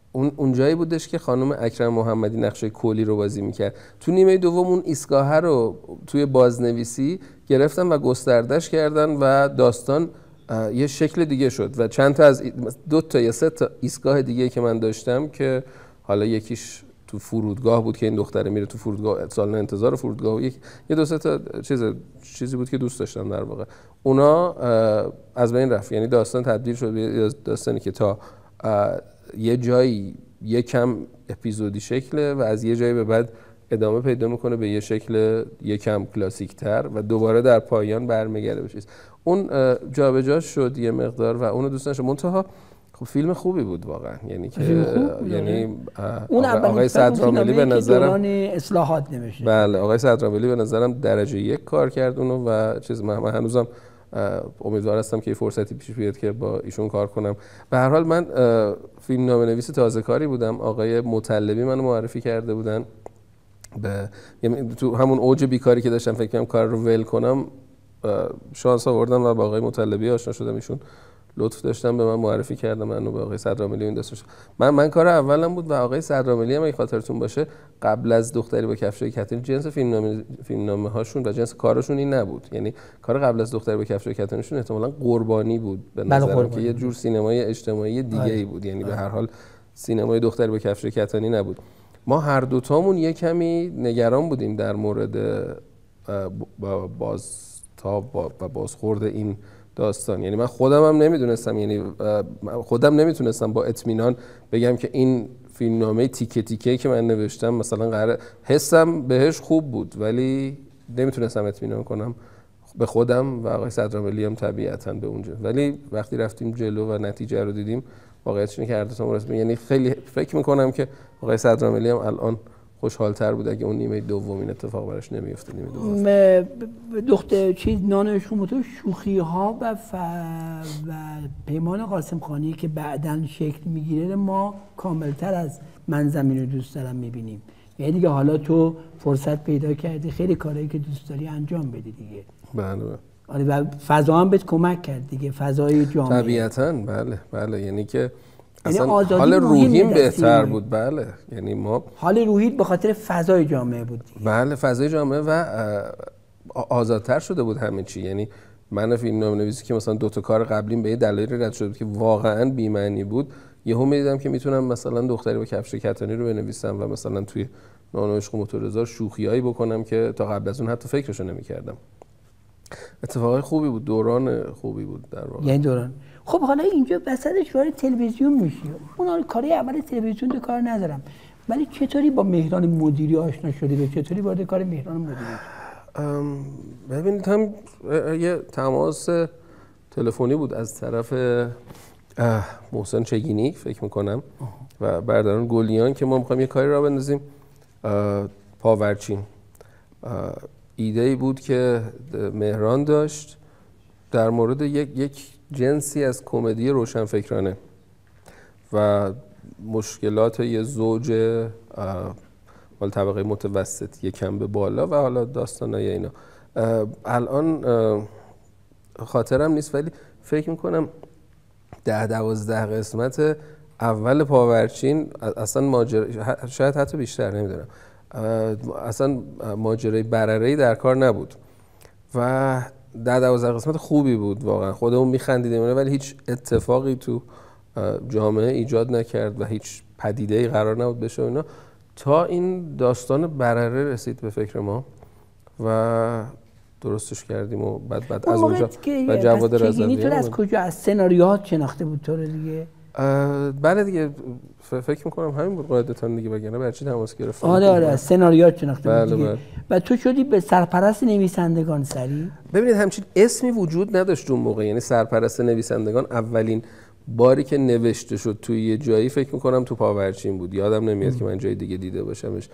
اون اونجایی بودش که خانم اکرم محمدی نقشه کلی رو بازی میکرد. تو نیمه دوم اون ایستگاه رو توی بازنویسی گرفتن و گستردش کردن و داستان یه شکل دیگه شد و چند تا از دو تا یا سه تا ایستگاه دیگه که من داشتم که حالا یکیش تو فرودگاه بود که این دختره میره تو فرودگاه سالن انتظار فرودگاه و یک یه دو سه تا چیز چیزی بود که دوست داشتم در واقع. اونا از بین رفت، یعنی داستان تبدیل شد به داستانی که تا یه جایی یه کم اپیزودی شکله و از یه جایی به بعد ادامه پیدا میکنه به یه شکل یه کم کلاسیک تر و دوباره در پایان برمیگرده به چیز. اون جابجا شد یه مقدار و اونو دوست داشتم. منتها خب فیلم خوبی بود واقعا، یعنی که یعنی اون آقای, آقای صدراملی به نظرم دوران اصلاحات نوشته. بله آقای صدراملی به نظرم درجه یک کار کرد اونو و چیز من, من هنوزم امیدوار هستم که فرصتی پیش بیاد که با ایشون کار کنم. به هر حال من فیلم نامه نویس تازه کاری بودم، آقای مطلبی منو معرفی کرده بودن به تو همون اوج بیکاری که داشتم فکر کنم کار رو ول کنم شانس آوردم و با آقای مطلبی آشنا شدم. ایشون لطف داشتم به من معرفی کردم منو به آقای صدراملی این داستان. من من کار اولم بود و آقای صدراملی هم اگه خاطرتون باشه قبل از دختری با کفشای کتانی جنس فیلمنامه فیلمنامه هاشون و جنس کارشون این نبود. یعنی کار قبل از دختری با کفشای کتانیشون احتمالاً قربانی بود به نظرم که یه جور سینمای اجتماعی دیگه ای بود. یعنی به هر حال سینمای دختری با کفشای کتانی نبود. ما هر دو تامون یه کمی نگران بودیم در مورد بازتاب و بازخورد این داستان. یعنی من خودم هم نمیدونستم، یعنی خودم نمیتونستم با اطمینان بگم که این فیلمنامه تیکه تیکه که من نوشتم مثلا قراره، حسم بهش خوب بود ولی نمیتونستم اطمینان کنم به خودم و آقای صدراملی هم طبیعتاً به اونجا. ولی وقتی رفتیم جلو و نتیجه رو دیدیم واقعیتش اینه که هر دو تا رسمی، یعنی خیلی فکر میکنم که آقای صدراملی هم الان خوشحال‌تر بود اگه اون نیمه دوم این اتفاق براش نمی‌افتاد. نیمه دوم دختر چیز نانش تو شوخی‌ها و ف... و پیمان قاسم خانی که بعداً شکل میگیره ما کاملتر از من زمین رو دوست دارم میبینیم. یعنی دیگه حالا تو فرصت پیدا کردی خیلی کارهایی که دوست داری انجام بدی دیگه. بله. آره و فضا هم بهت کمک کرد دیگه، فضای جامعه. طبیعتاً بله بله، یعنی که اصلا حال روحیم بهتر بود. بله یعنی ما حال روحی به خاطر فضای جامعه بود دیگه. بله فضای جامعه و آزادتر شده بود همه چی. یعنی من فیلمنامه نویسی که مثلا دو تا کار قبلیم به دلایلی رد شده بود که واقعا بی معنی بود، یهو می‌دیدم که میتونم مثلا دختری با کفش کتانی رو بنویسم و مثلا توی نان و عشق و موتوررضا شوخیایی بکنم که تا قبل از اون حتی فکرشو نمی‌کردم. اتفاقای خوبی بود، دوران خوبی بود در واقع. یعنی دوران خب حالا اینجا وسطش وارد تلویزیون میشی. اون کاری اول تلویزیون رو کار ندارم، ولی چطوری با مهران مدیری آشنا شدی و چطوری وارد کار مهران مدیری شدی؟ ببینید هم یه تماس تلفنی بود از طرف محسن چگینی فکر میکنم و برادران گلیان که ما میخوایم یه کاری را بندازیم پاورچین. ایده ای بود که مهران داشت در مورد یک یک جنسی از کمدی روشنفکرانه و مشکلات یه زوج مال طبقه متوسط یکم به بالا و حالا داستانای اینا. الان خاطرم نیست ولی فکر میکنم ده دوازده قسمت اول پاورچین اصلا ماجرا، شاید حتی بیشتر نمیدونم، اصلا ماجرای برره‌ای در کار نبود و ده دوازده قسمت خوبی بود واقعا، خودمون میخندیدیم ولی هیچ اتفاقی تو جامعه ایجاد نکرد و هیچ پدیده‌ای قرار نبود بشه اینا تا این داستان برره رسید به فکر ما و درستش کردیم و بعد بعد از اونجا و جواد رضوی تو از کجا از سناریوهات شناخته بود تو رو دیگه؟ بله دیگه فکر میکنم همین بود قاعدتاً دیگه، وگرنه برای چی تماس گرفتم؟ آره آره از سناریوهات شناخته بله بود دیگه. بله. و تو شدی به سرپرست نویسندگان سری؟ ببینید همچین اسمی وجود نداشت اون موقع، یعنی سرپرست نویسندگان اولین باری که نوشته شد توی یه جایی فکر میکنم تو پاورچین بود، یادم نمیاد ام. که من جای دیگه دیده باشمش.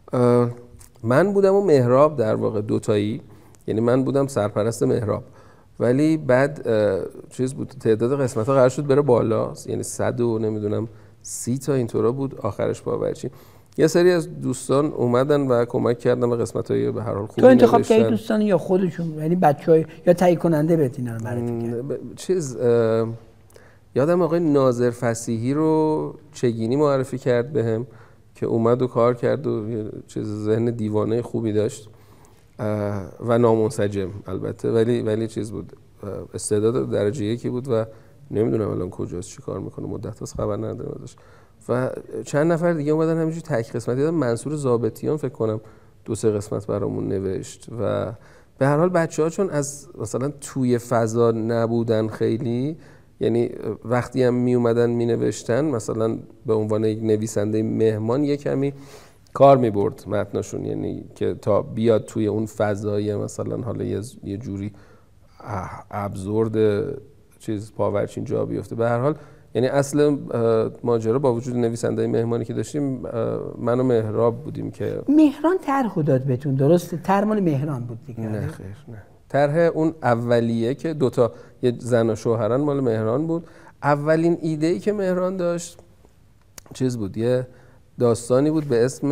من بودم و مهراب در واقع دوتایی، یعنی من بودم سرپرست مهراب ولی بعد چیز بود تعداد قسمت ها قرار شد بره بالا، یعنی صد و نمیدونم سی تا اینطورا بود آخرش پاورچین. یه سری از دوستان اومدن و کمک کردن و قسمت‌های به هر حال خوبی تو انتخاب نوشتن. کردی دوستان یا خودشون، یعنی بچهای یا تهیه کننده بهت اینا رو معرفی کرد؟ چیز یادم آقای ناظر فصیحی رو چگینی معرفی کرد بهم که اومد و کار کرد و چیز ذهن دیوانه خوبی داشت و نامنسجم البته، ولی ولی چیز بود، استعداد درجه یکی بود و نمیدونم الان کجاست، چی کار میکنه، مدت هاست خبر ندارم ازش. و چند نفر دیگه اومدن همینجوری تک قسمت، یادم منصور ضابطیان فکر کنم دو سه قسمت برامون نوشت. و به هر حال بچه‌ها چون از مثلا توی فضا نبودن خیلی، یعنی وقتی هم می اومدن می نوشتن مثلا به عنوان یک نویسنده مهمان یک کمی کار می برد متنشون، یعنی که تا بیاد توی اون فضای مثلا حالا یه جوری ابزورد چیز پاورچین جا بیفته. به هر حال یعنی اصل ماجرا با وجود نویسنده مهمانی که داشتیم من و مهراب بودیم که مهران طرح داد بهتون، درسته؟ طرح مال مهران بود دیگه؟ نه خیر، نه. طرح اون اولیه که دوتا یه زن و شوهران مال مهران بود. اولین ایده‌ای که مهران داشت چیز بود، یه داستانی بود به اسم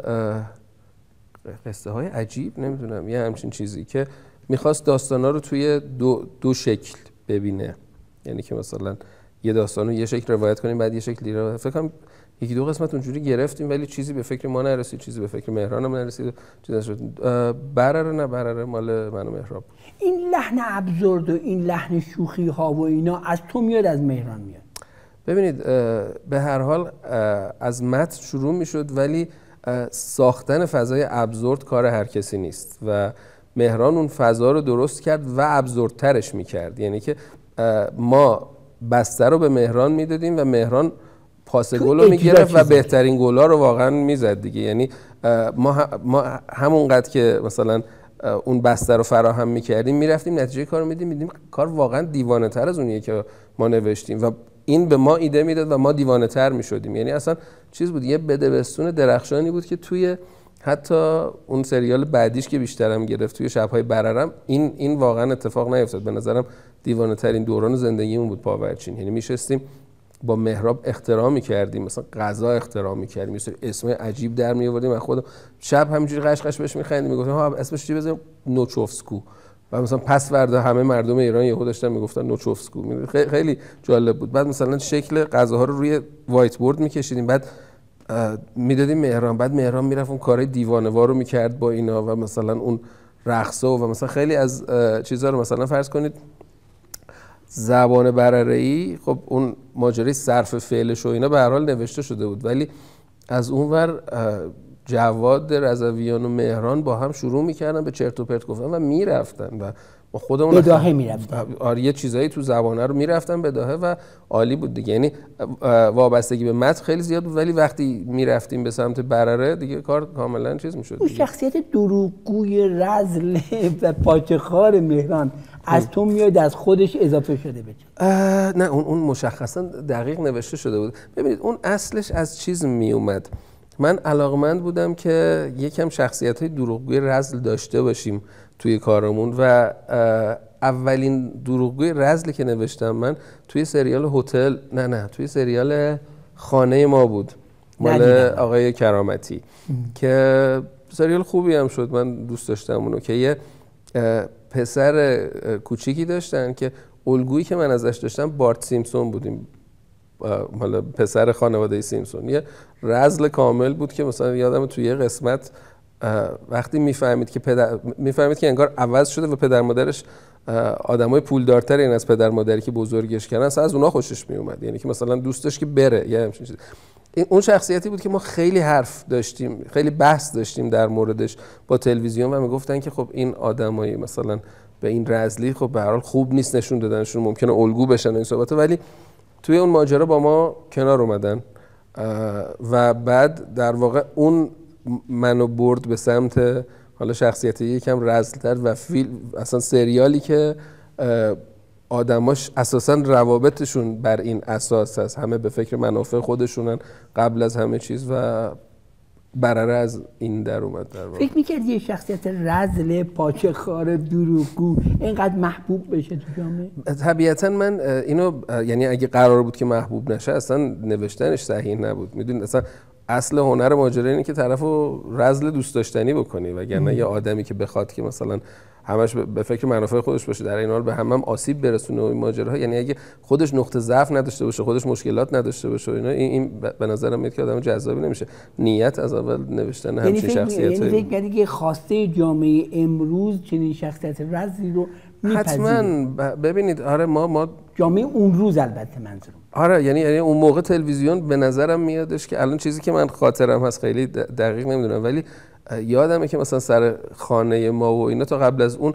قصه های عجیب، نمیدونم یه همچین چیزی، که میخواست داستانا رو توی دو, دو شکل ببینه، یعنی که مثلا یه داستان رو یه شکل روایت کنیم بعد یه شکلی رو فکر کنم یکی دو قسمت اونجوری گرفتیم ولی چیزی به فکر ما نرسید، چیزی به فکر مهران هم نرسید، چیزی نشد. برره نه برره مال من و مهراب. این لحن ابزورد و این لحن شوخی ها و اینا از تو میاد از مهران میاد؟ ببینید به هر حال از متن شروع میشد ولی ساختن فضای ابزورد کار هر کسی نیست و مهران اون فضا رو درست کرد و ابزوردترش میکرد، یعنی که ما بسته رو به مهران میدادیم و مهران پاس گل رو میگرفت و بهترین گل‌ها رو واقعا میزد دیگه. یعنی ما ما همونقدر که مثلا اون بسته رو فراهم میکردیم میرفتیم نتیجه کار رو میدیم میدیم کار واقعا دیوانه تر از اونیه که ما نوشتیم و این به ما ایده میداد و ما دیوانه تر میشدیم. یعنی اصلا چیز بود، یه بدبستون درخشانی بود که توی حتی اون سریال بعدیش که بیشترم گرفت توی شب‌های بررم این این واقعا اتفاق نیفتاد. به نظرم دیوانه ترین دوران زندگیمون بود پاورچین. یعنی میشستیم با مهراب احترام می‌کردیم، مثلا غذا احترام می‌کردیم، مثلا اسم عجیب در می‌آوردیم از خودم، شب همینجوری قشقش بهش می‌خندیم، میگفتیم ها اسمش چی بذاریم؟ نوچوفسکو. و مثلا پس فردا همه مردم ایران یهو داشتن میگفتن نوچوفسکو. خیلی جالب بود. بعد مثلا شکل غذاها رو روی وایت بورد می‌کشیدیم، بعد میدادیم مهران، بعد مهران میرفت اون کارهای دیوانه‌وار رو می‌کرد با اینا و مثلا اون رقصا و مثلا خیلی از چیزا رو مثلا فرض کنید زبان برره‌ای، خب اون ماجرای صرف فعلش و اینا به هر حال نوشته شده بود ولی از اونور جواد رضویان و مهران با هم شروع میکردن به چرت و پرت گفتن و میرفتن و ما خودمون بداهه میرفتن، آره یه چیزایی تو زبانه رو میرفتن بداهه و عالی بود دیگه. یعنی وابستگی به متن خیلی زیاد بود ولی وقتی میرفتیم به سمت برره دیگه کار کاملا چیز میشد. اون شخصیت دروغگوی رذل و پاچه‌خوار مهران از تو میاد از خودش اضافه شده بچه؟ نه اون اون مشخصا دقیق نوشته شده بود. ببینید اون اصلش از چیز می اومد. من علاقمند بودم که یکم شخصیت‌های دروغگوی رذل داشته باشیم توی کارمون و اولین دروغگوی رذلی که نوشتم من توی سریال هتل نه نه توی سریال خانه ما بود مال آقای کرامتی که سریال خوبی هم شد، من دوست داشتم اونو، که یه پسر کوچیکی داشتن که الگویی که من ازش داشتم بارت سیمپسون بودیم، حالا پسر خانواده سیمپسون. یه رذل کامل بود که مثلا یادم توی یه قسمت وقتی میفهمید که پدر میفهمید که انگار عوض شده و پدر مادرش آدمای پولدارتر این از پدر مادری که بزرگش کردن اصلا از اونها خوشش میومد، یعنی که مثلا دوستش که بره یه همچین چیزی. اون شخصیتی بود که ما خیلی حرف داشتیم، خیلی بحث داشتیم در موردش با تلویزیون و میگفتن که خب این آدمایی مثلا به این رذلی خب به هر حال خوب نیست نشون دادنشون، ممکنه الگو بشن این صحبت، ولی توی اون ماجرا با ما کنار اومدن و بعد در واقع اون منو برد به سمت حالا شخصیتی یکم رذل‌تر و فیلم اصلا سریالی که آدماش اساساً روابطشون بر این اساس هست، همه به فکر منافع خودشونن قبل از همه چیز و برره از این در اومد. در واقع فکر می‌کردی یه شخصیت رذل پاچه‌خوار دروغگو اینقدر محبوب بشه تو جامعه؟ طبیعتاً من اینو یعنی اگه قرار بود که محبوب نشه اصلا نوشتنش صحیح نبود. میدونید اصلا اصل هنر ماجرا اینه که طرفو رذل دوست داشتنی بکنی، وگرنه یه آدمی که بخواد که مثلا همش به فکر منافع خودش باشه، در این حال به هم هم آسیب برسونه و این ماجراها. یعنی اگه خودش نقطه ضعف نداشته باشه، خودش مشکلات نداشته باشه اینا، این به نظرم میاد که آدم جذابی نمیشه. نیت از اول نوشتن همچین شخصیتایی، یعنی فکر کردی که خواسته جامعه امروز چنین شخصیت رزلی رو میپذیره؟ حتما. ببینید آره ما ما جامعه اون روز البته منظورم. آره یعنی یعنی اون موقع تلویزیون به نظرم میادش که الان چیزی که من خاطرم هست خیلی دقیق نمیدونم، ولی یادمه که مثلا سر خانه ما و اینا تا قبل از اون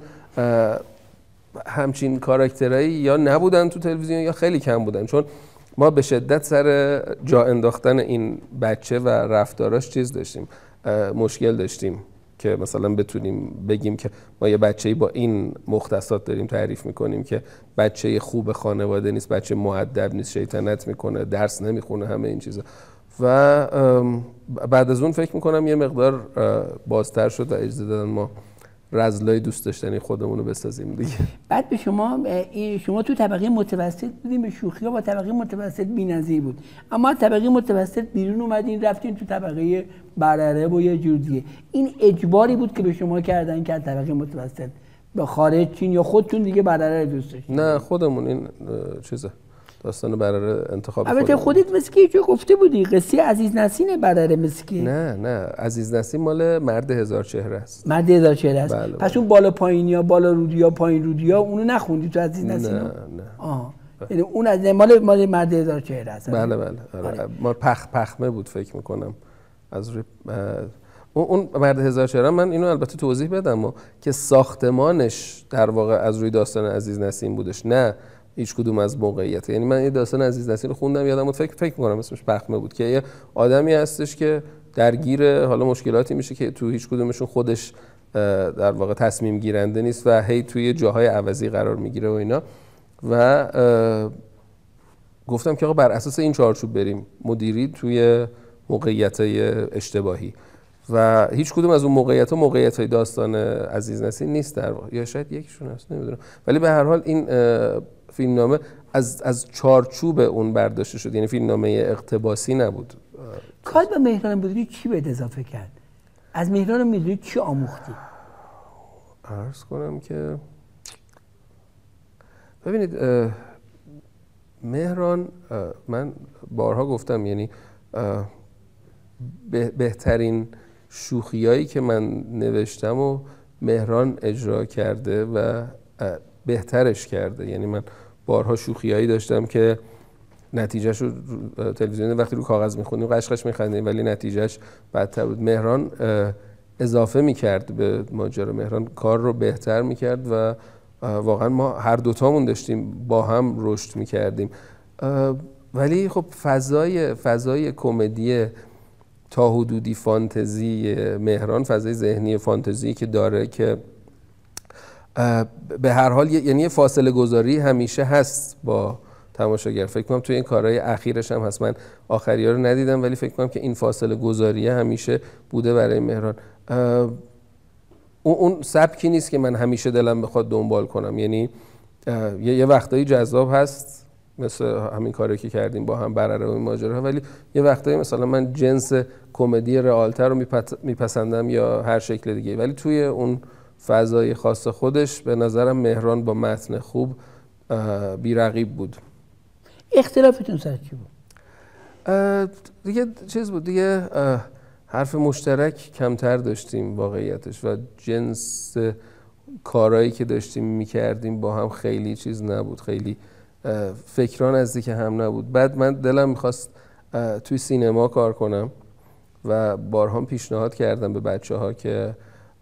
همچین کاراکترایی یا نبودن تو تلویزیون یا خیلی کم بودن، چون ما به شدت سر جا انداختن این بچه و رفتاراش چیز داشتیم، مشکل داشتیم که مثلا بتونیم بگیم که ما یه بچه‌ای با این مختصات داریم تعریف میکنیم که بچه خوب خانواده نیست، بچه مؤدب نیست، شیطنت میکنه، درس نمیخونه، همه این چیزا. و بعد از اون فکر میکنم یه مقدار بازتر شد و اجازه دادن ما رذلای دوست داشتنی خودمون رو بسازیم دیگه. بعد به شما شما تو طبقه متوسط بودین، به شوخی‌ها با طبقه متوسط بی‌نظیر بود، اما طبقه متوسط بیرون اومدین رفتین تو طبقه برره و یه جور دیگه. این اجباری بود که به شما کردن که از طبقه متوسط به خارج چین یا خودتون دیگه برره دوست داشتین؟ نه خودمون این چیزه داستان برره انتخاب. البته خودت مسکی چه گفته بودی قصه عزیز نسیم برره مسکی؟ نه نه عزیز نسیم مال مرد هزار چهره است. مرد هزار چهره است. بله پس بله. اون بالا پایینیا، بالا رودیا، پایین رودیا اونو نخوندی تو عزیز نسیم؟ نه نه. آها. یعنی اون از مال مال مرد هزار چهره است. بله بله. آره. ما پخ پخمه بود فکر میکنم. از روی اون مرد هزار چهره من اینو البته توضیح بدم و که ساختمانش در واقع از روی داستان عزیز نسیم بودش، نه هیچ کدوم از موقعیت. یعنی من یه داستان عزیز نسیم رو خوندم یادم بود، فکر فکر می‌کنم اسمش پخمه بود، که یه آدمی هستش که درگیر حالا مشکلاتی میشه که تو هیچ کدومشون خودش در واقع تصمیم گیرنده نیست و هی توی جاهای عوضی قرار میگیره و اینا. و گفتم که آقا بر اساس این چارچوب بریم مدیری توی موقعیت‌های اشتباهی و هیچ کدوم از اون موقعیت‌ها موقعیت‌های داستان عزیز نسیم نیست در واقع، یا شاید یکیشون هست نمیدونم، ولی به هر حال این فیلمنامه از از چارچوب اون برداشته شد، یعنی فیلمنامه اقتباسی نبود. کار به مهران مدیری چی به اضافه کرد؟ از مهران مدیری چی آموختی؟ عرض کنم که ببینید مهران، من بارها گفتم یعنی بهترین شوخیایی که من نوشتم و مهران اجرا کرده و بهترش کرده. یعنی من بارها شوخیایی داشتم که نتیجهش رو تلویزیون وقتی رو کاغذ میخونیم قشقش میخندیم ولی نتیجهش بدتر بود. مهران اضافه میکرد به ماجرا، مهران کار رو بهتر میکرد و واقعا ما هر دوتامون داشتیم با هم رشد میکردیم. ولی خب فضای فضای کمدی تا حدودی فانتزی مهران، فضای ذهنی فانتزی که داره که به هر حال یعنی فاصله گذاری همیشه هست با تماشاگر. فکر کنم توی این کارهای اخیرش هم هست، من آخری‌ها رو ندیدم ولی فکر کنم که این فاصله گذاری همیشه بوده برای مهران. اون سبکی نیست که من همیشه دلم بخواد دنبال کنم، یعنی یه وقتایی جذاب هست مثل همین کاری که کردیم با هم برره و این ماجراها، ولی یه وقتایی مثلا من جنس کمدی رئالتر رو میپسندم یا هر شکل دیگه، ولی توی اون فضای خاص خودش به نظرم مهران با متن خوب بی‌رقیب بود. اختلافتون سر چی بود؟ دیگه چیز بود دیگه، حرف مشترک کمتر داشتیم واقعیتش و جنس کارهایی که داشتیم میکردیم با هم خیلی چیز نبود، خیلی فکران نزدیک هم نبود. بعد من دلم میخواست توی سینما کار کنم و بارها پیشنهاد کردم به بچه ها که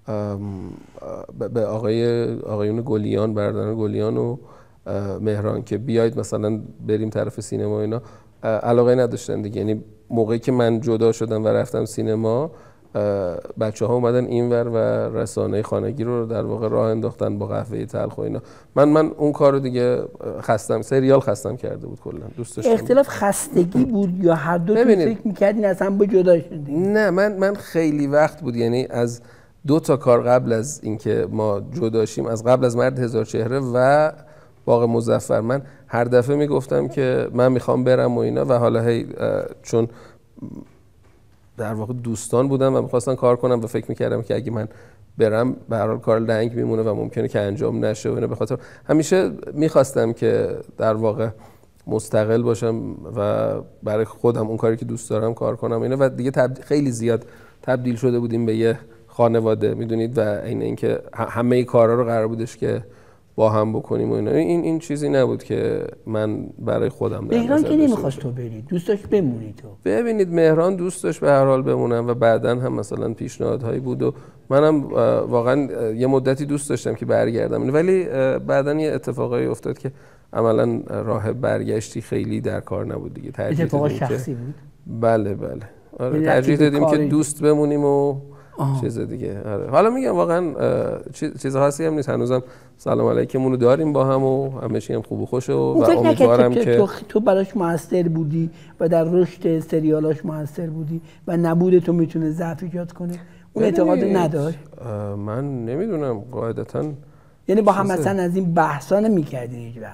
به آقای آقایون گلیان، برادران گلیان و مهران که بیاید مثلا بریم طرف سینما اینا، علاقه نداشتن دیگه. یعنی موقعی که من جدا شدم و رفتم سینما بچه ها اومدن اینور و رسانه خانگی رو در واقع راه انداختن با قهوه تلخ و اینا. من من اون کارو دیگه خستم، سریال خستم کرده بود کلا. دوست داشتم. اختلاف خستگی بود یا هر دو تا فکر می‌کردین از هم با جدا شدین؟ نه من من خیلی وقت بود، یعنی از دو تا کار قبل از اینکه ما جدا شیم، از قبل از مرد هزار چهره و باغ مظفر، من هر دفعه میگفتم که من میخوام برم و اینا و حالا هی چون در واقع دوستان بودن و میخواستن کار کنم و فکر میکردم که اگه من برم به هر حال کار لنگ میمونه و ممکنه که انجام نشه و اینا. به خاطر همیشه میخواستم که در واقع مستقل باشم و برای خودم اون کاری که دوست دارم کار کنم اینا و دیگه تبدیل خیلی زیاد تبدیل شده بودیم به یه خانواده میدونید و این اینکه همه ای کارا رو قرار بودش که با هم بکنیم و اینا. این این چیزی نبود که من برای خودم در مهران نظر که داشته نمیخواست تو بری، دوست داشت بمونی تو. ببینید مهران دوست داشت به هر حال بمونم و بعداً هم مثلا پیشنهادهایی بود و منم واقعا یه مدتی دوست داشتم که برگردم، ولی بعداً یه اتفاقایی افتاد که عملاً راه برگشتی خیلی در کار نبود دیگه. ترجیح اتفاق دادیم شخصی که بود. بله بله آره ترجیح دادیم که دوست بمونیم و آه. چیز دیگه. آره حالا میگم واقعا چیز خاصی هم نیست، هنوزم سلام علیکمونو داریم با هم و همه چی هم خوب و خوشه و, و امیدوارم که تو, تو براش موثر بودی و در رشد سریالاش موثر بودی و نبود تو میتونه ضعف ایجاد کنه، اون اعتقاد نداشت؟ من نمیدونم قاعدتاً. یعنی با هم مثلا از این بحثا نمی‌کردین هیچ وقت؟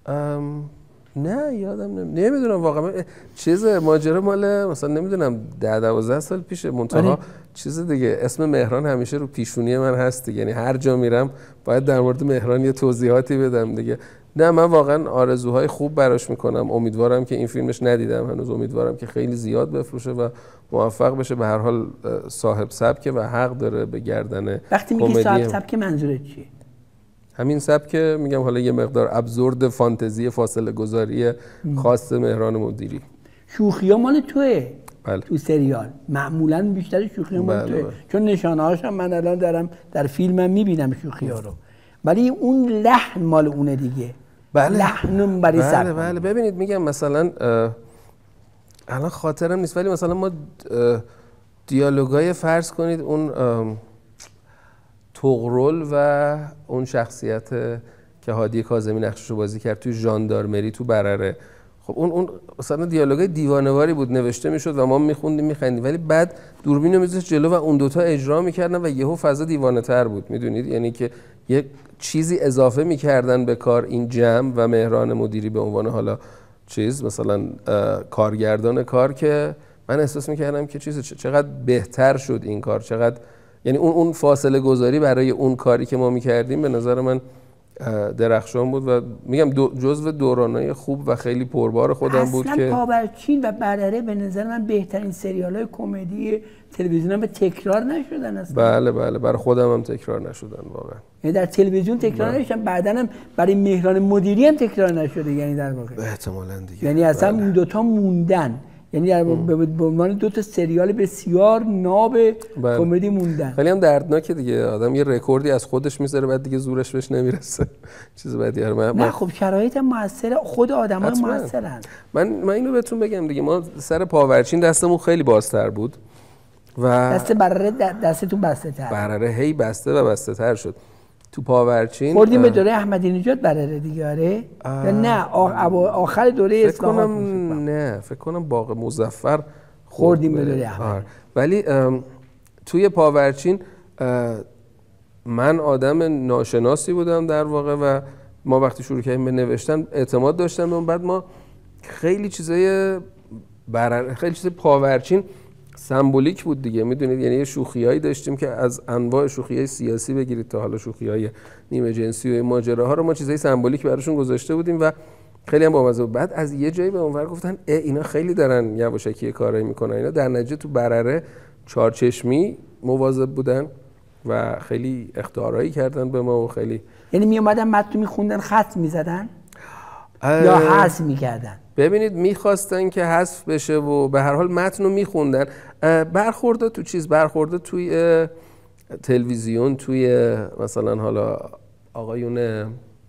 نه یادم نمیدونم واقعا چیز ماجرا مال مثلا نمیدونم ده دوازده سال پیشه. منتها چیز دیگه اسم مهران همیشه رو پیشونی من هست دیگه، یعنی هر جا میرم باید در مورد مهران یه توضیحاتی بدم دیگه. نه من واقعا آرزوهای خوب براش میکنم، امیدوارم که این فیلمش ندیدم هنوز، امیدوارم که خیلی زیاد بفروشه و موفق بشه. به هر حال صاحب سبکه و حق داره به گردن. وقتی میگی صاحب سبک منظورت چیه؟ همین سبک میگم حالا یه مقدار ابزورد فانتزی فاصله گذاری خاص مهران مدیری. شوخی‌ها مال توئه. بله. تو سریال معمولاً بیشتر شوخی‌ها مال توئه. چون نشانه‌هاش هم من الان دارم در فیلمم میبینم شوخی‌ها رو. ولی اون لحن مال اونه دیگه. بله. لحن برای بله سبک. بله ببینید میگم مثلا الان خاطرم نیست ولی مثلا ما دیالوگای فرض کنید اون طغرل و اون شخصیت که هادی کاظمی نقششو بازی کرد توی ژاندارمری تو برره، خب اون اون مثلا دیالوگای دیوانه‌واری بود نوشته میشد و ما میخوندیم میخندیم، ولی بعد دوربینو میذاشت جلو و اون دوتا اجرا میکردن و یهو فضا دیوانه‌تر بود میدونید، یعنی که یک چیزی اضافه میکردن به کار این جمع و مهران مدیری به عنوان حالا چیز مثلا کارگردان کار که من احساس میکردم که چیز چقدر بهتر شد این کار، چقدر یعنی اون اون فاصله گذاری برای اون کاری که ما میکردیم به نظر من درخشان بود و میگم دو جزو دورانای خوب و خیلی پربار خودم بود که اصلا پاورچین و برره به نظر من بهترین سریال‌های کمدی تلویزیون هم به تکرار نشدن اصلا. بله بله برای خودم هم تکرار نشدن واقعا. یعنی در تلویزیون تکرار نشدن، بعداً هم برای مهران مدیری هم تکرار نشده، یعنی در واقع احتمالاً دیگه. یعنی اصلا بله. اون دو تا موندن. یعنی در به عنوان دو تا سریال بسیار ناب بله. کمدی موندن. خیلی هم دردناکه دیگه، آدم یه رکوردی از خودش میذاره بعد دیگه زورش بهش نمیرسه. چیز بدی آره. من نه خب شرایط موثر خود آدم‌ها موثرن. من من اینو بهتون بگم دیگه، ما سر پاورچین دستمون خیلی بازتر بود و دست برره دستتون بسته تر. برره هی بسته و بسته تر شد. تو پاورچین خوردیم به دوره احمدی نژاد برره دیگه آره؟ یا نه آخر دوره اصلاحات؟ فکر کنم نه فکر کنم باغ مظفر خوردیم به دوره احمدی. ولی توی پاورچین من آدم ناشناسی بودم در واقع و ما وقتی شروع کردیم به نوشتن اعتماد داشتم و بعد ما خیلی چیزای برره خیلی چیزای پاورچین سمبولیک بود دیگه میدونید، یعنی یه شوخیایی داشتیم که از انواع شوخیای سیاسی بگیرید تا حالا شوخیای نیمه جنسی و ماجراها رو ما چیزای سمبولیک براشون گذاشته بودیم و خیلی هم بامزه بود. بعد از یه جایی به اونور گفتن ای اینا خیلی دارن یواشکی کارایی میکنن، اینا در نتیجه تو برره چارچشمی مواظب بودن و خیلی اخطارایی کردن به ما و خیلی یعنی می اومدن متن میخوندن خط میزدن یا حذف میکردن؟ ببینید میخواستن که حذف بشه و به هر حال متن رو میخوندن. برخورده تو چیز برخورده توی تلویزیون توی مثلا حالا آقایون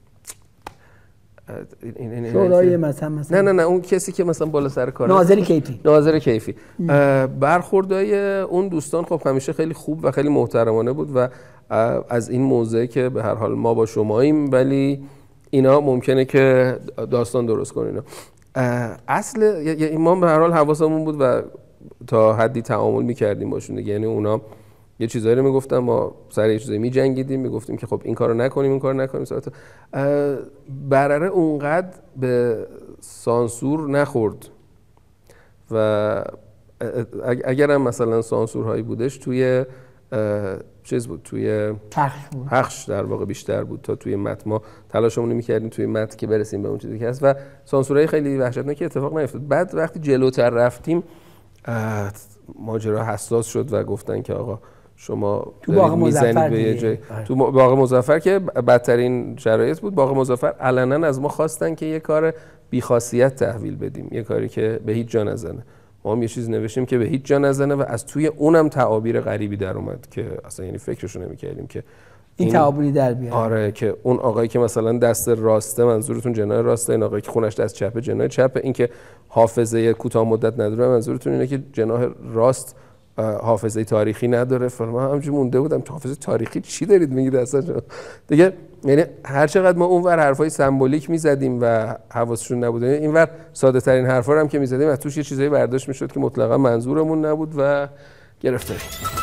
شورای مثلا مثلا نه نه نه اون کسی که مثلا بالا سر کاره ناظر کیفی ناظر کیفی برخوردای اون دوستان خب همیشه خیلی خوب و خیلی محترمانه بود و از این موضع که به هر حال ما با شماییم ولی اینا ممکنه که داستان درست کنه. اینا اصل یعنی ما به هر حال حواسمون بود و تا حدی تعامل میکردیم باشون دیگه، یعنی اونا یه چیزایی رو میگفتن ما سر یه چیزایی میجنگیدیم میگفتیم که خب این کارو نکنیم این کارو نکنیم. برره اونقدر به سانسور نخورد و اگرم مثلا سانسورهایی بودش توی چیز بود، توی پخش بود پخش در واقع بیشتر بود تا توی متن. ما تلاشمون رو می‌کردیم توی متن که برسیم به اون چیزی که هست و سانسورهای خیلی وحشتناکی اتفاق نیفتاد. بعد وقتی جلوتر رفتیم ماجرا حساس شد و گفتن که آقا شما تو باغ مظفر به یه جای تو باغ مظفر که بدترین شرایط بود. باغ مظفر علنا از ما خواستن که یه کار بی‌خاصیت تحویل بدیم، یه کاری که به هیچ جا نزنه. ما هم یه چیز نوشتیم که به هیچ جا نزنه و از توی اونم تعابیر غریبی در اومد که اصلا یعنی فکرشو نمی‌کردیم که این تعابیری در بیاد. آره که اون آقایی که مثلا دست راسته، منظورتون جناح راسته، این آقایی که خونش دست چپه جناح چپه، این که حافظه کوتاه مدت نداره منظورتون اینه که جناح راست حافظه تاریخی نداره. فلان همونجوری مونده بودم تو حافظه تاریخی چی دارید میگید اصلا دیگه. یعنی هر چقدر ما اونور حرفای سمبولیک میزدیم و حواسشون نبود، اینور ساده ترین حرفا هم که میزدیم از توش یه چیزایی برداشت میشد که مطلقا منظورمون نبود و گرفتاری.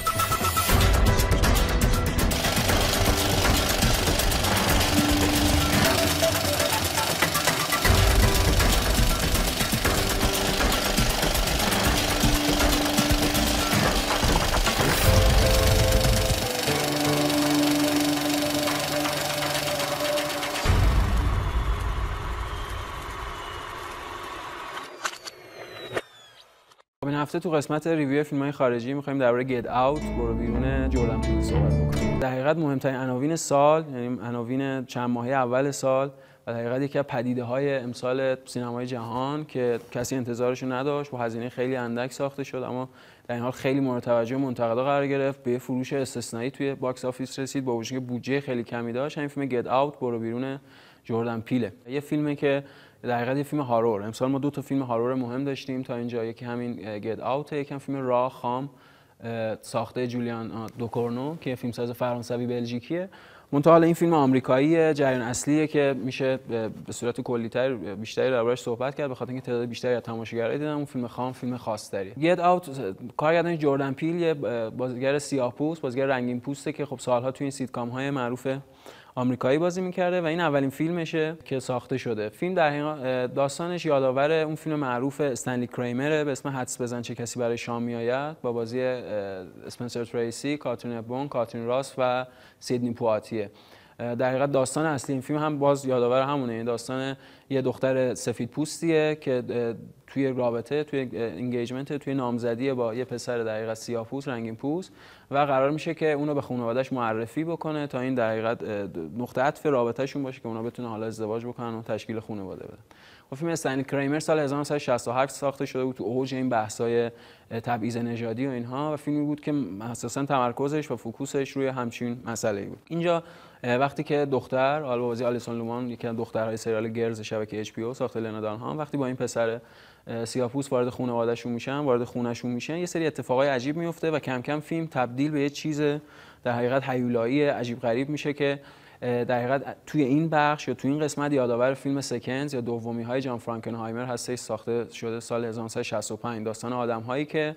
این هفته تو قسمت ریویو فیلم‌های خارجی می‌خوایم درباره گت اوت برو بیرون جردن پیل صحبت بکنیم. در حقیقت مهمترین عناوین سال، یعنی عناوین چند ماهه اول سال و در حقیقت یکی از پدیده‌های امسال سینمای جهان که کسی انتظارش رو نداشت، با هزینه خیلی اندک ساخته شد اما در این حال خیلی مورد توجه منتقدا قرار گرفت، به فروش استثنایی توی باکس آفیس رسید با وجودی که بودجه خیلی کمی داشت. همین فیلم گت اوت برو بیرون جردن پیله. یه فیلمی که در حقیقت یه فیلم هارور. امسال ما دو تا فیلم هارور مهم داشتیم تا اینجا، یکی همین گت اوت، یکی هم فیلم راه خام ساخته جولیان دوکورنو که فیلمساز فرانسوی بلژیکیه. منتها این فیلم آمریکایی جریان اصلیه که میشه به صورت کلی‌تر بیشتری دربارش صحبت کرد به خاطر اینکه تعداد بیشتری از تماشاگرای دیدن. اون فیلم خام فیلم خاص‌تریه. گت اوت کارگردان جردن پیل، یه بازیگر سیاه‌پوست، بازیگر رنگین پوسته که خب سالها توی این سیتکام‌های معروف آمریکایی بازی می‌کرده و این اولین فیلمشه که ساخته شده. فیلم در حقیقت داستانش یادآور اون فیلم معروف استنلی کریمر به اسم حدس بزن چه کسی برای شام میآید با بازی اسپنسر تریسی، کاترین هپبورن، کاترین راس و سیدنی پوآتیه. در حقیقت داستان اصلی این فیلم هم باز یادآور همونه. این داستان یه دختر سفید پوستیه که توی رابطه، توی انگیجمنت، توی نامزدی با یه پسر در حقیقت سیاه‌پوست رنگین پوست و قرار میشه که اونو به خانواده‌اش معرفی بکنه تا این در حقیقت نقطه عطف رابطه‌شون باشه که اونا بتونه حالا ازدواج بکنن و تشکیل خانواده بدن. و فیلم استنلی کریمر سال هزار و نهصد و شصت و هشت ساخته شده بود تو اوج این بحث‌های تبعیض نژادی و اینها و فیلمی بود که اساساً تمرکزش و فوکوسش روی همچین مسئله‌ای بود. اینجا وقتی که دختر حالا بازی آلیسون لومان، یکی از دخترهای سریال گرز شبکه اچ پی او ساخته لنا دانهام، وقتی با این پسر سیاه‌پوست وارد خانواده‌شون میشن، وارد خونه‌شون میشن، یه سری اتفاقای عجیب میفته و کم کم فیلم تبدیل به یه چیز در حقیقت هیولایی عجیب غریب میشه که در حقیقت توی این بخش یا توی این قسمت یادآور فیلم سکنز یا دومی‌های جان فرانکنهایمر هستش، ساخته شده سال هزار و نهصد و شصت و پنج. داستان آدم‌هایی که